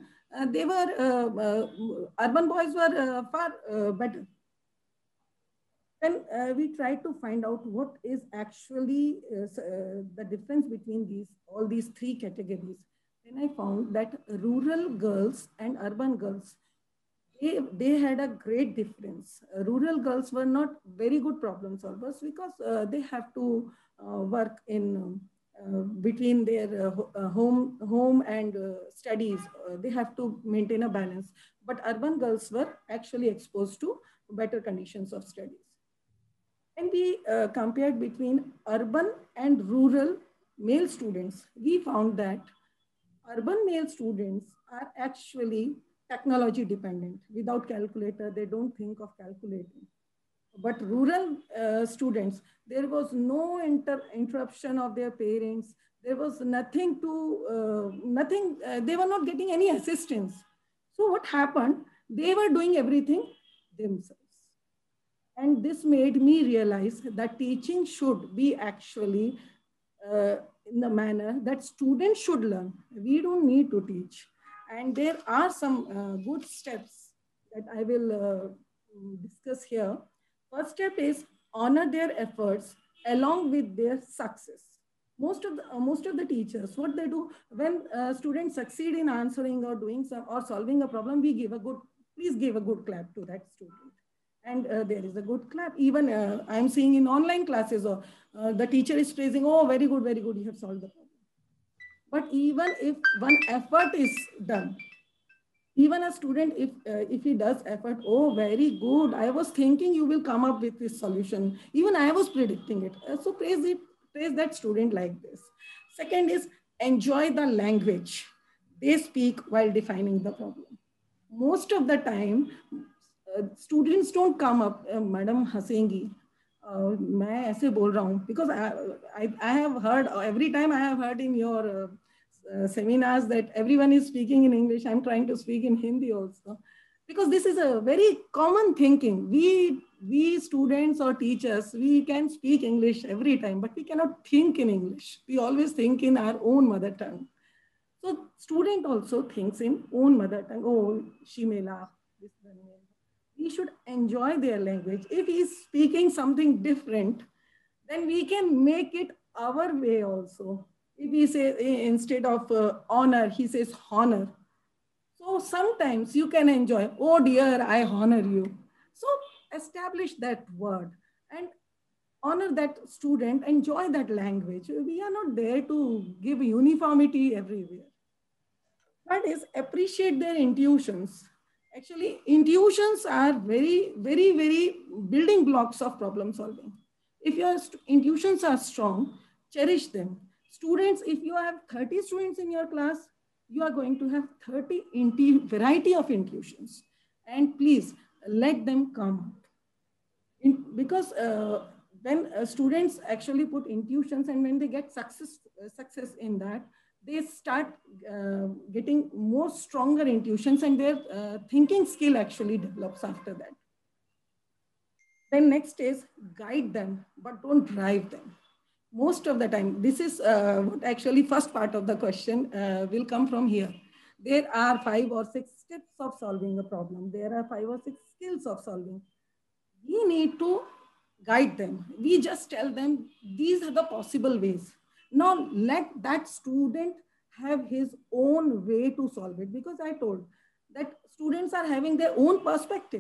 urban boys were far better. Then we tried to find out what is actually the difference between all these three categories. Then I found that rural girls and urban girls, they had a great difference. Rural girls were not very good problem solvers because they have to work in between their home and studies. They have to maintain a balance. But urban girls were actually exposed to better conditions of studies. And we compared between urban and rural male students. We found that urban male students are actually technology dependent. Without calculator, they don't think of calculating. But rural students, there was no interruption of their parents. There was nothing they were not getting any assistance. So what happened? They were doing everything themselves. And this made me realize that teaching should be actually in the manner that students should learn. We don't need to teach. And there are some good steps that I will discuss here. First step is honor their efforts along with their success. Most of the teachers, what they do when students succeed in answering or doing some or solving a problem, please give a good clap to that student. And there is a good clap. Even I'm seeing in online classes, the teacher is praising, oh, very good, you have solved the problem. But even if one effort is done, even a student, if he does effort, oh, very good, I was thinking you will come up with this solution. Even I was predicting it. So praise that student like this. Second is enjoy the language they speak while defining the problem. Most of the time, students don't come up, Madam हंसेंगी, मैं ऐसे बोल रहा हूँ, because I have heard, every time I have heard in your seminars that everyone is speaking in English. I'm trying to speak in Hindi also, because this is a very common thinking. We students or teachers, we can speak English every time, but we cannot think in English. We always think in our own mother tongue. So student also thinks in own mother tongue. Oh, she may laugh. We should enjoy their language. If he's speaking something different, then we can make it our way also. If he says, instead of honor, he says honor. So sometimes you can enjoy, oh dear, I honor you. So establish that word and honor that student, enjoy that language. We are not there to give uniformity everywhere. But is appreciate their intuitions. Actually, intuitions are very, very, very building blocks of problem solving. If your intuitions are strong, cherish them. Students, if you have 30 students in your class, you are going to have 30 variety of intuitions. And please let them come out. Because when students actually put intuitions and when they get success in that, they start getting more stronger intuitions and their thinking skill actually develops after that. Then next is guide them, but don't drive them. Most of the time, this is actually first part of the question will come from here. There are 5 or 6 steps of solving a problem. There are 5 or 6 skills of solving. We need to guide them. We just tell them, these are the possible ways. Now let that student have his own way to solve it, because I told that students are having their own perspective.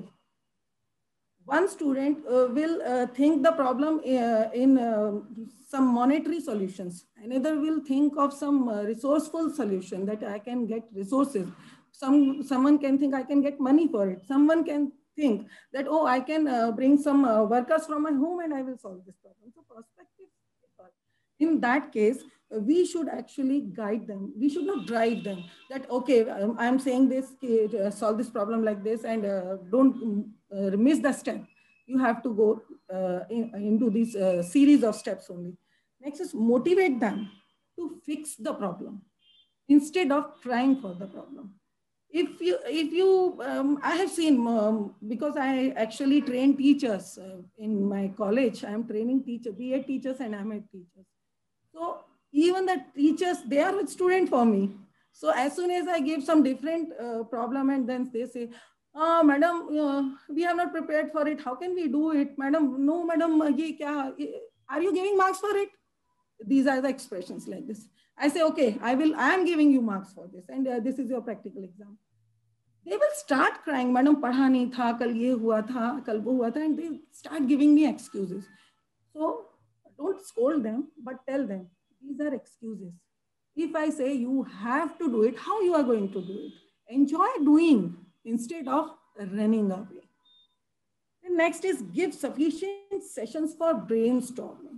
One student will think the problem in some monetary solutions. Another will think of some resourceful solution that I can get resources. Someone can think I can get money for it. Someone can think that, oh, I can bring some workers from my home and I will solve this problem. So perspective. In that case, we should actually guide them. We should not drive them that, okay, I'm saying this, solve this problem like this, and don't miss the step. You have to go into this series of steps only. Next is motivate them to fix the problem instead of trying for the problem. If you I have seen, because I actually train teachers in my college, I'm training BA teachers and MA teachers. So even the teachers, they are a student for me. So as soon as I give some different problem and then they say, oh, madam, we have not prepared for it. How can we do it? Madam, no, madam, ye kya? Are you giving marks for it? These are the expressions like this. I say, okay, I am giving you marks for this. And this is your practical exam. They will start crying, madam, padha nahi tha, kal ye hua tha, kal wo hua tha, and they start giving me excuses. So don't scold them, but tell them, these are excuses. If I say you have to do it, how you are going to do it? Enjoy doing instead of running away. And next is give sufficient sessions for brainstorming.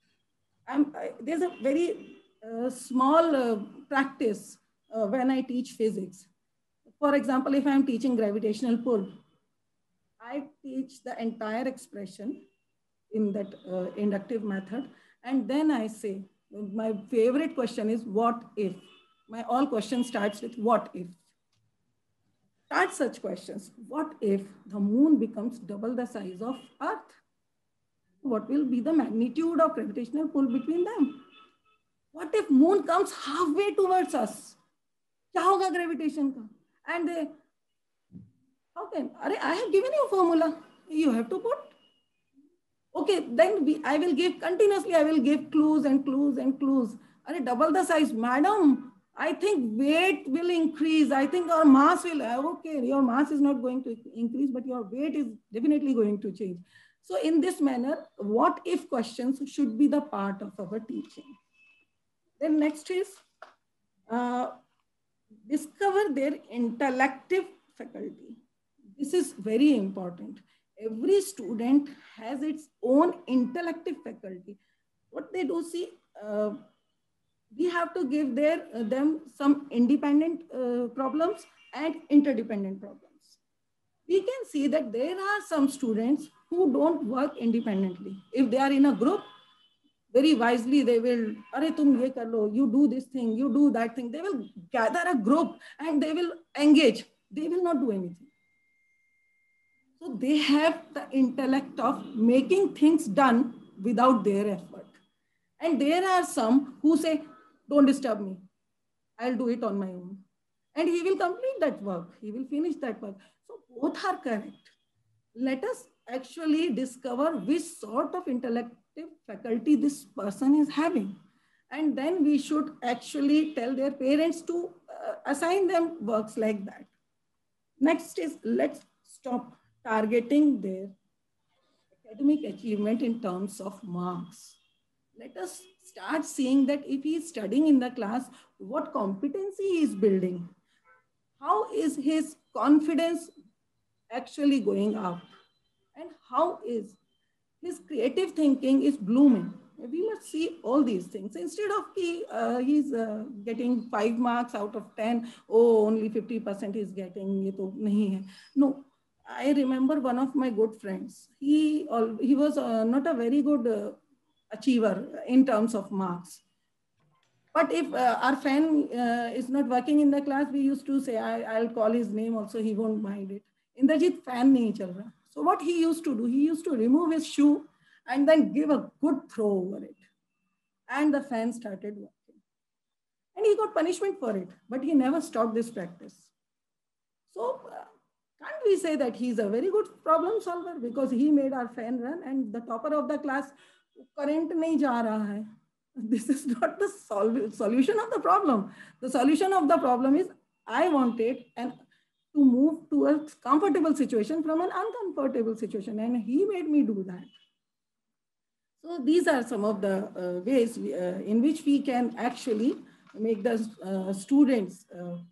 There's a very small practice when I teach physics. For example, if I'm teaching gravitational pull, I teach the entire expression in that inductive method. And then I say, my favorite question is what if? My all question starts with what if? Start such questions. What if the moon becomes double the size of Earth? What will be the magnitude of gravitational pull between them? What if moon comes halfway towards us? क्या होगा gravitation का? And they, how can? I have given you a formula. You have to put. Okay, then I will give continuously. I will give clues and clues and clues. Double the size, madam. I think weight will increase. I think our mass will. Okay, your mass is not going to increase, but your weight is definitely going to change. So in this manner, what if questions should be the part of our teaching. Then next is discover their intellective faculty. This is very important. Every student has its own intellective faculty. What they do, see, we have to give them some independent problems and interdependent problems. We can see that there are some students who don't work independently. If they are in a group, very wisely they will, "Arey tum ye kar lo, you do this thing, you do that thing." They will gather a group and they will engage. They will not do anything. So they have the intellect of making things done without their effort. And there are some who say, "Don't disturb me. I'll do it on my own." And he will complete that work. He will finish that work. So both are correct. Let us actually discover which sort of intellective faculty this person is having. And then we should actually tell their parents to assign them works like that. Next is, let's stop targeting their academic achievement in terms of marks. Let us start seeing that if he is studying in the class, what competency he is building. How is his confidence actually going up? And how is his creative thinking is blooming? We must see all these things. Instead of he's getting 5 marks out of 10, oh, only 50% he's getting, ye to nahi hai. No, I remember one of my good friends. He was not a very good achiever in terms of marks. But if our fan is not working in the class, we used to say, I'll call his name also, he won't mind it. Indrajit, fan nahi chal raha. So what he used to do, he used to remove his shoe and then give a good throw over it. And the fan started working. And he got punishment for it, but he never stopped this practice. So can't we say that he's a very good problem solver because he made our fan run and the topper of the class, current nahi ja raha hai. This is not the solution of the problem. The solution of the problem is I wanted to move to a comfortable situation from an uncomfortable situation, and he made me do that. So these are some of the ways in which we can actually make the students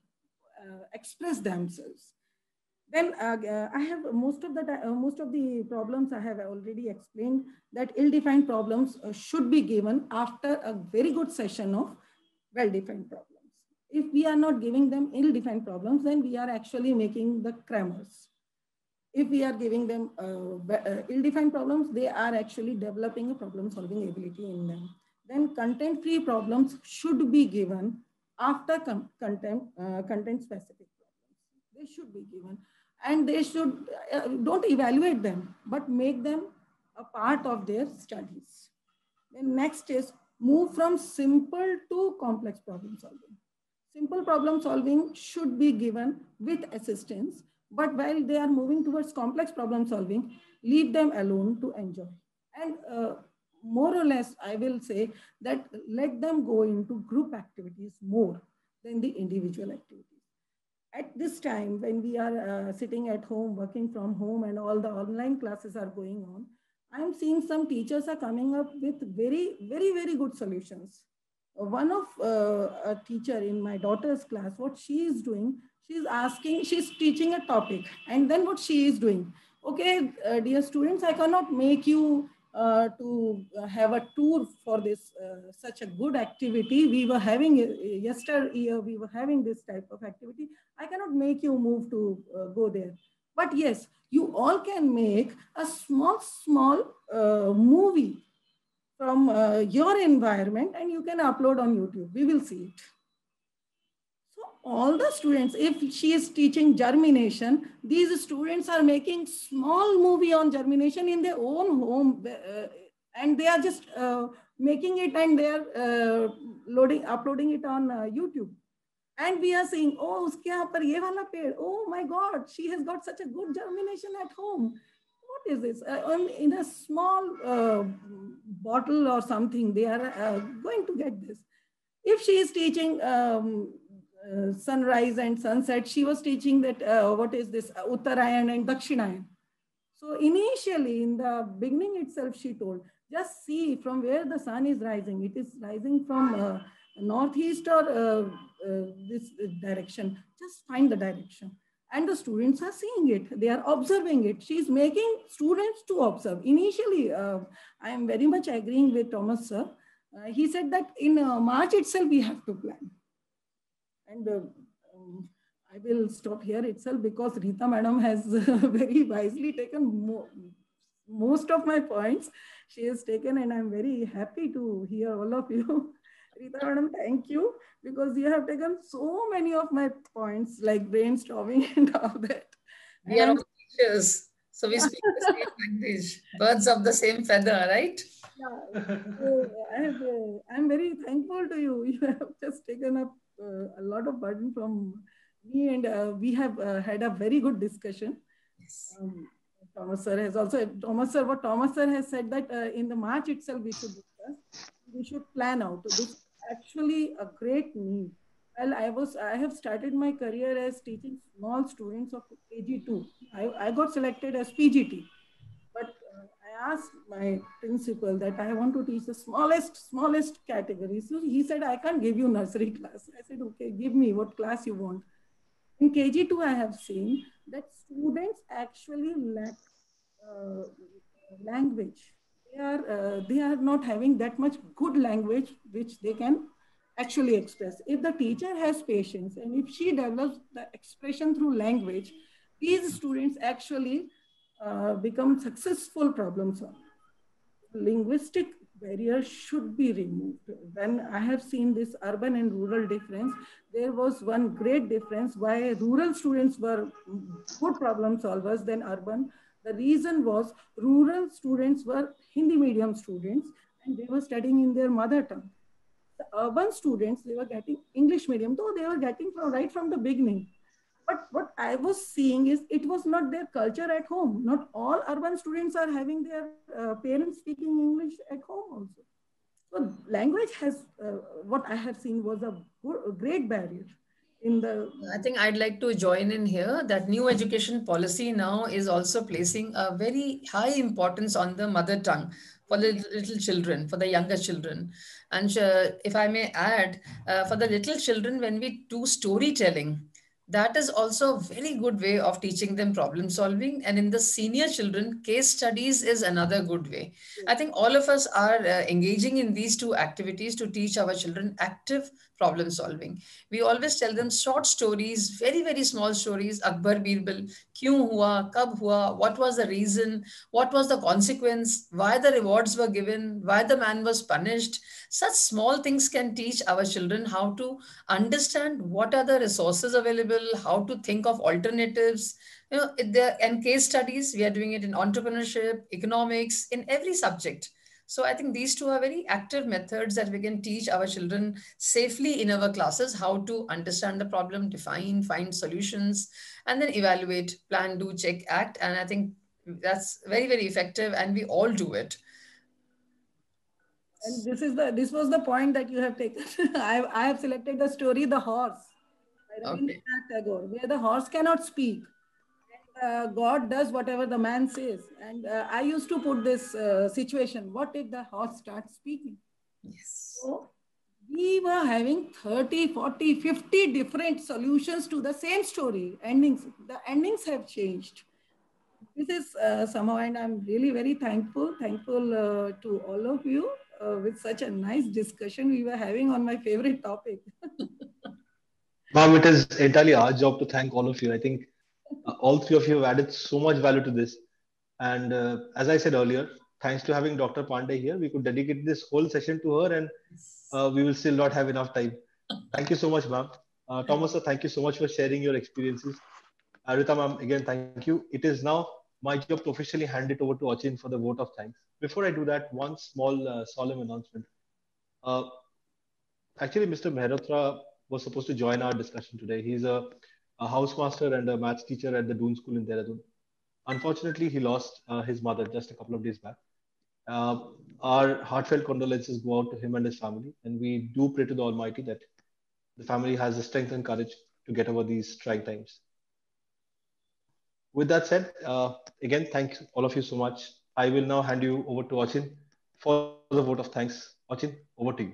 express themselves. Then I have most of the problems I have already explained that ill-defined problems should be given after a very good session of well-defined problems. If we are not giving them ill-defined problems, then we are actually making the crammers. If we are giving them ill-defined problems, they are actually developing a problem-solving ability in them. Then content-free problems should be given after content-specific problems. They should be given. And they should, don't evaluate them, but make them a part of their studies. Then next is move from simple to complex problem solving. Simple problem solving should be given with assistance, but while they are moving towards complex problem solving, leave them alone to enjoy. And more or less, I will say that let them go into group activities more than the individual activities. At this time, when we are sitting at home, working from home, and all the online classes are going on, I'm seeing some teachers are coming up with very, very, very good solutions. One of a teacher in my daughter's class, what she is doing, she's teaching a topic, and then what she is doing, okay, dear students, I cannot make you to have a tour for this such a good activity. We were having yesterday, we were having this type of activity. I cannot make you move to go there. But yes, you all can make a small movie from your environment and you can upload on YouTube. We will see it. So all the students, if she is teaching germination, these students are making small movie on germination in their own home, and they are just making it and they are uploading it on YouTube. And we are saying, oh, uske yahan par ye wala ped. Oh my God, she has got such a good germination at home. What is this? In a small bottle or something, they are going to get this. If she is teaching sunrise and sunset, she was teaching that, what is this, Uttarayan and Dakshinayan. So initially, in the beginning itself, she told, just see from where the sun is rising. It is rising from northeast or this direction. Just find the direction. And the students are seeing it. They are observing it. She is making students to observe. Initially, I am very much agreeing with Thomas sir. He said that in March itself, we have to plan. And I will stop here itself because Rita madam has very wisely taken most of my points. She has taken, and I'm very happy to hear all of you. Rita madam, thank you, because you have taken so many of my points, like brainstorming and all that. We are all teachers, so we speak the same language, birds of the same feather, right? Yeah. So I'm very thankful to you. You have just taken up a lot of burden from me, and we have had a very good discussion. Yes. Thomas sir has also, what Thomas sir has said that in the March itself we should discuss, we should plan out. This is actually a great need. Well, I have started my career as teaching small students of KG2. I got selected as PGT, but I asked my principal that I want to teach the smallest category. So he said, I can't give you nursery class. I said, okay, give me what class you want. In KG2, I have seen that students actually lack language. They are not having that much good language which they can actually express. If the teacher has patience and if she develops the expression through language, these students actually become successful problem solvers. Linguistic barriers should be removed. When I have seen this urban and rural difference, there was one great difference why rural students were good problem solvers than urban. The reason was rural students were Hindi medium students and they were studying in their mother tongue. The urban students, they were getting English medium, though they were getting right from the beginning. But what I was seeing is it was not their culture at home. Not all urban students are having their parents speaking English at home also. So language has, what I have seen was a great barrier. I think I'd like to join in here that new education policy now is also placing a very high importance on the mother tongue for the little children, for the younger children. And if I may add, for the little children, when we do storytelling, that is also a very good way of teaching them problem solving. And in the senior children, case studies is another good way. I think all of us are engaging in these two activities to teach our children active problem solving. We always tell them short stories, very, very small stories. Akbar Birbal, kyun hua, kab hua, what was the reason, what was the consequence, why the rewards were given, why the man was punished. Such small things can teach our children how to understand what are the resources available, how to think of alternatives. And case studies, we are doing it in entrepreneurship, economics, in every subject. So I think these two are very active methods that we can teach our children safely in our classes, how to understand the problem, define, find solutions, and then evaluate, plan, do, check, act. And I think that's very, very effective, and we all do it. And this was the point that you have taken. I have selected the story, The Horse, by Rabindranath Tagore, where the horse cannot speak. God does whatever the man says. And I used to put this situation, what if the horse starts speaking? Yes. So we were having 30, 40, 50 different solutions to the same story. Endings. The endings have changed. this is somehow, and I'm really very thankful to all of you with such a nice discussion we were having on my favorite topic. Ma'am, it is entirely our job to thank all of you. I think all three of you have added so much value to this. And as I said earlier, thanks to having Dr. Pandey here, we could dedicate this whole session to her, and we will still not have enough time. Thank you so much, ma'am. Thomas, sir, thank you so much for sharing your experiences. Rita, ma'am, again, thank you. It is now my job to officially hand it over to Achin for the vote of thanks. Before I do that, one small solemn announcement. Actually, Mr. Mehrotra was supposed to join our discussion today. He's a housemaster and a maths teacher at the Doon School in Dehradun. Unfortunately, he lost his mother just a couple of days back. Our heartfelt condolences go out to him and his family, and we do pray to the Almighty that the family has the strength and courage to get over these trying times. With that said, again, thanks all of you so much. I will now hand you over to Achin for the vote of thanks. Achin, over to you.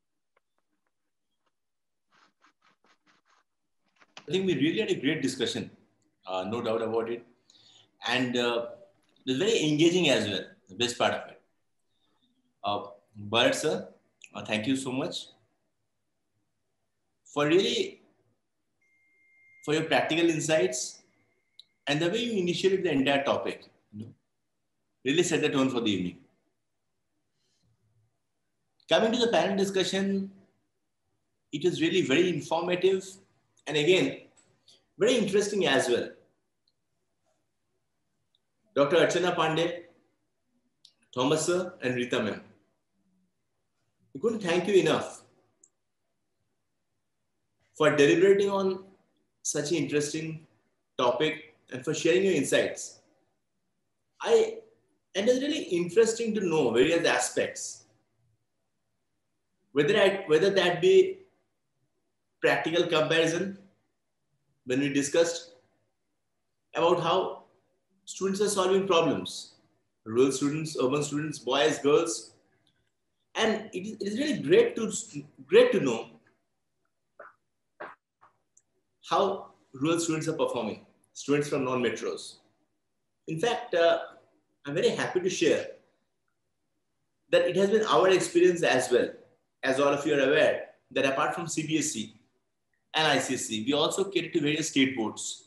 I think we really had a great discussion, no doubt about it. And it was very engaging as well, the best part of it. Bharat sir, thank you so much for your practical insights and the way you initiated the entire topic. Really set the tone for the evening. Coming to the panel discussion, it was really very informative and again, very interesting as well. Dr. Archana Pandey, Thomas sir, and Rita ma'am. We couldn't thank you enough for deliberating on such an interesting topic and for sharing your insights. And it's really interesting to know various aspects, whether that be practical comparison when we discussed about how students are solving problems, rural students, urban students, boys, girls. And it is really great to know how rural students are performing, students from non-metros. In fact, I'm very happy to share that it has been our experience as well, as all of you are aware, that apart from CBSE and ICSE, we also cater to various state boards.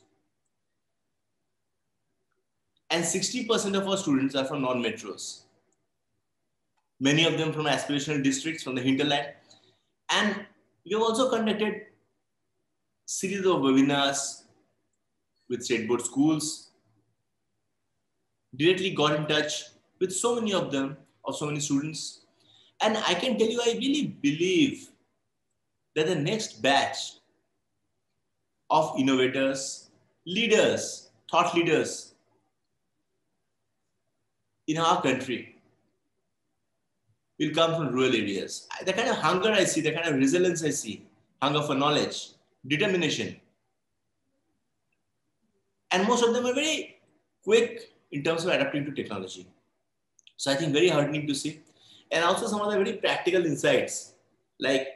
And 60% of our students are from non-metros. Many of them from aspirational districts from the hinterland. And we have also conducted series of webinars with state board schools, directly got in touch with so many of them, of so many students. And I can tell you, I really believe that the next batch of innovators, leaders, thought leaders in our country will come from rural areas. The kind of hunger I see, the kind of resilience I see, hunger for knowledge, determination. And most of them are very quick in terms of adapting to technology. So I think very heartening to see. And also some of the very practical insights, like,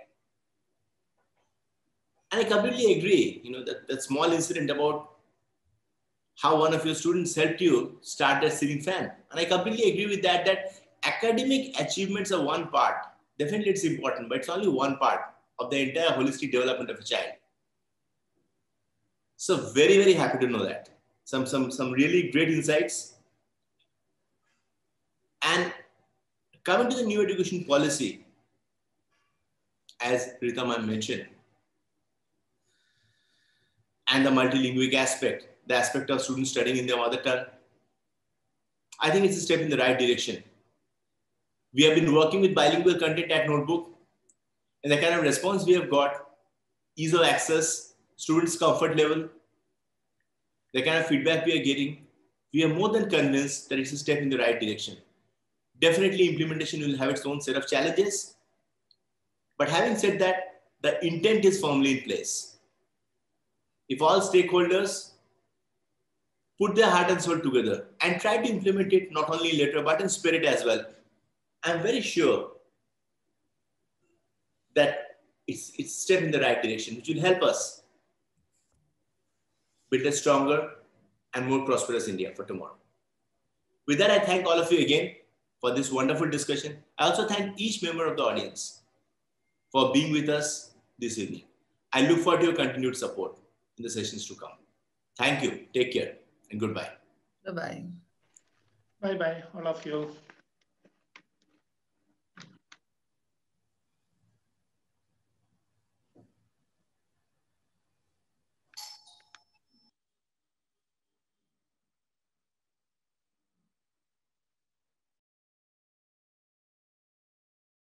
and I completely agree, that small incident about how one of your students helped you start that ceiling fan. And I completely agree with that academic achievements are one part. Definitely it's important, but it's only one part of the entire holistic development of a child. So very, very happy to know that. Some really great insights. And coming to the new education policy, as Rita ma'am mentioned, and the multilingual aspect, the aspect of students studying in their mother tongue, I think it's a step in the right direction. We have been working with bilingual content at Notebook, and the kind of response we have got, ease of access, students' comfort level, the kind of feedback we are getting, we are more than convinced that it's a step in the right direction. Definitely implementation will have its own set of challenges. But having said that, the intent is firmly in place. If all stakeholders put their heart and soul together and try to implement it not only in letter but in spirit as well, I'm very sure that it's a step in the right direction, which will help us build a stronger, and more prosperous India for tomorrow. With that, I thank all of you again for this wonderful discussion. I also thank each member of the audience for being with us this evening. I look forward to your continued support in the sessions to come. Thank you. Take care and goodbye. Bye-bye. Bye-bye, all of you.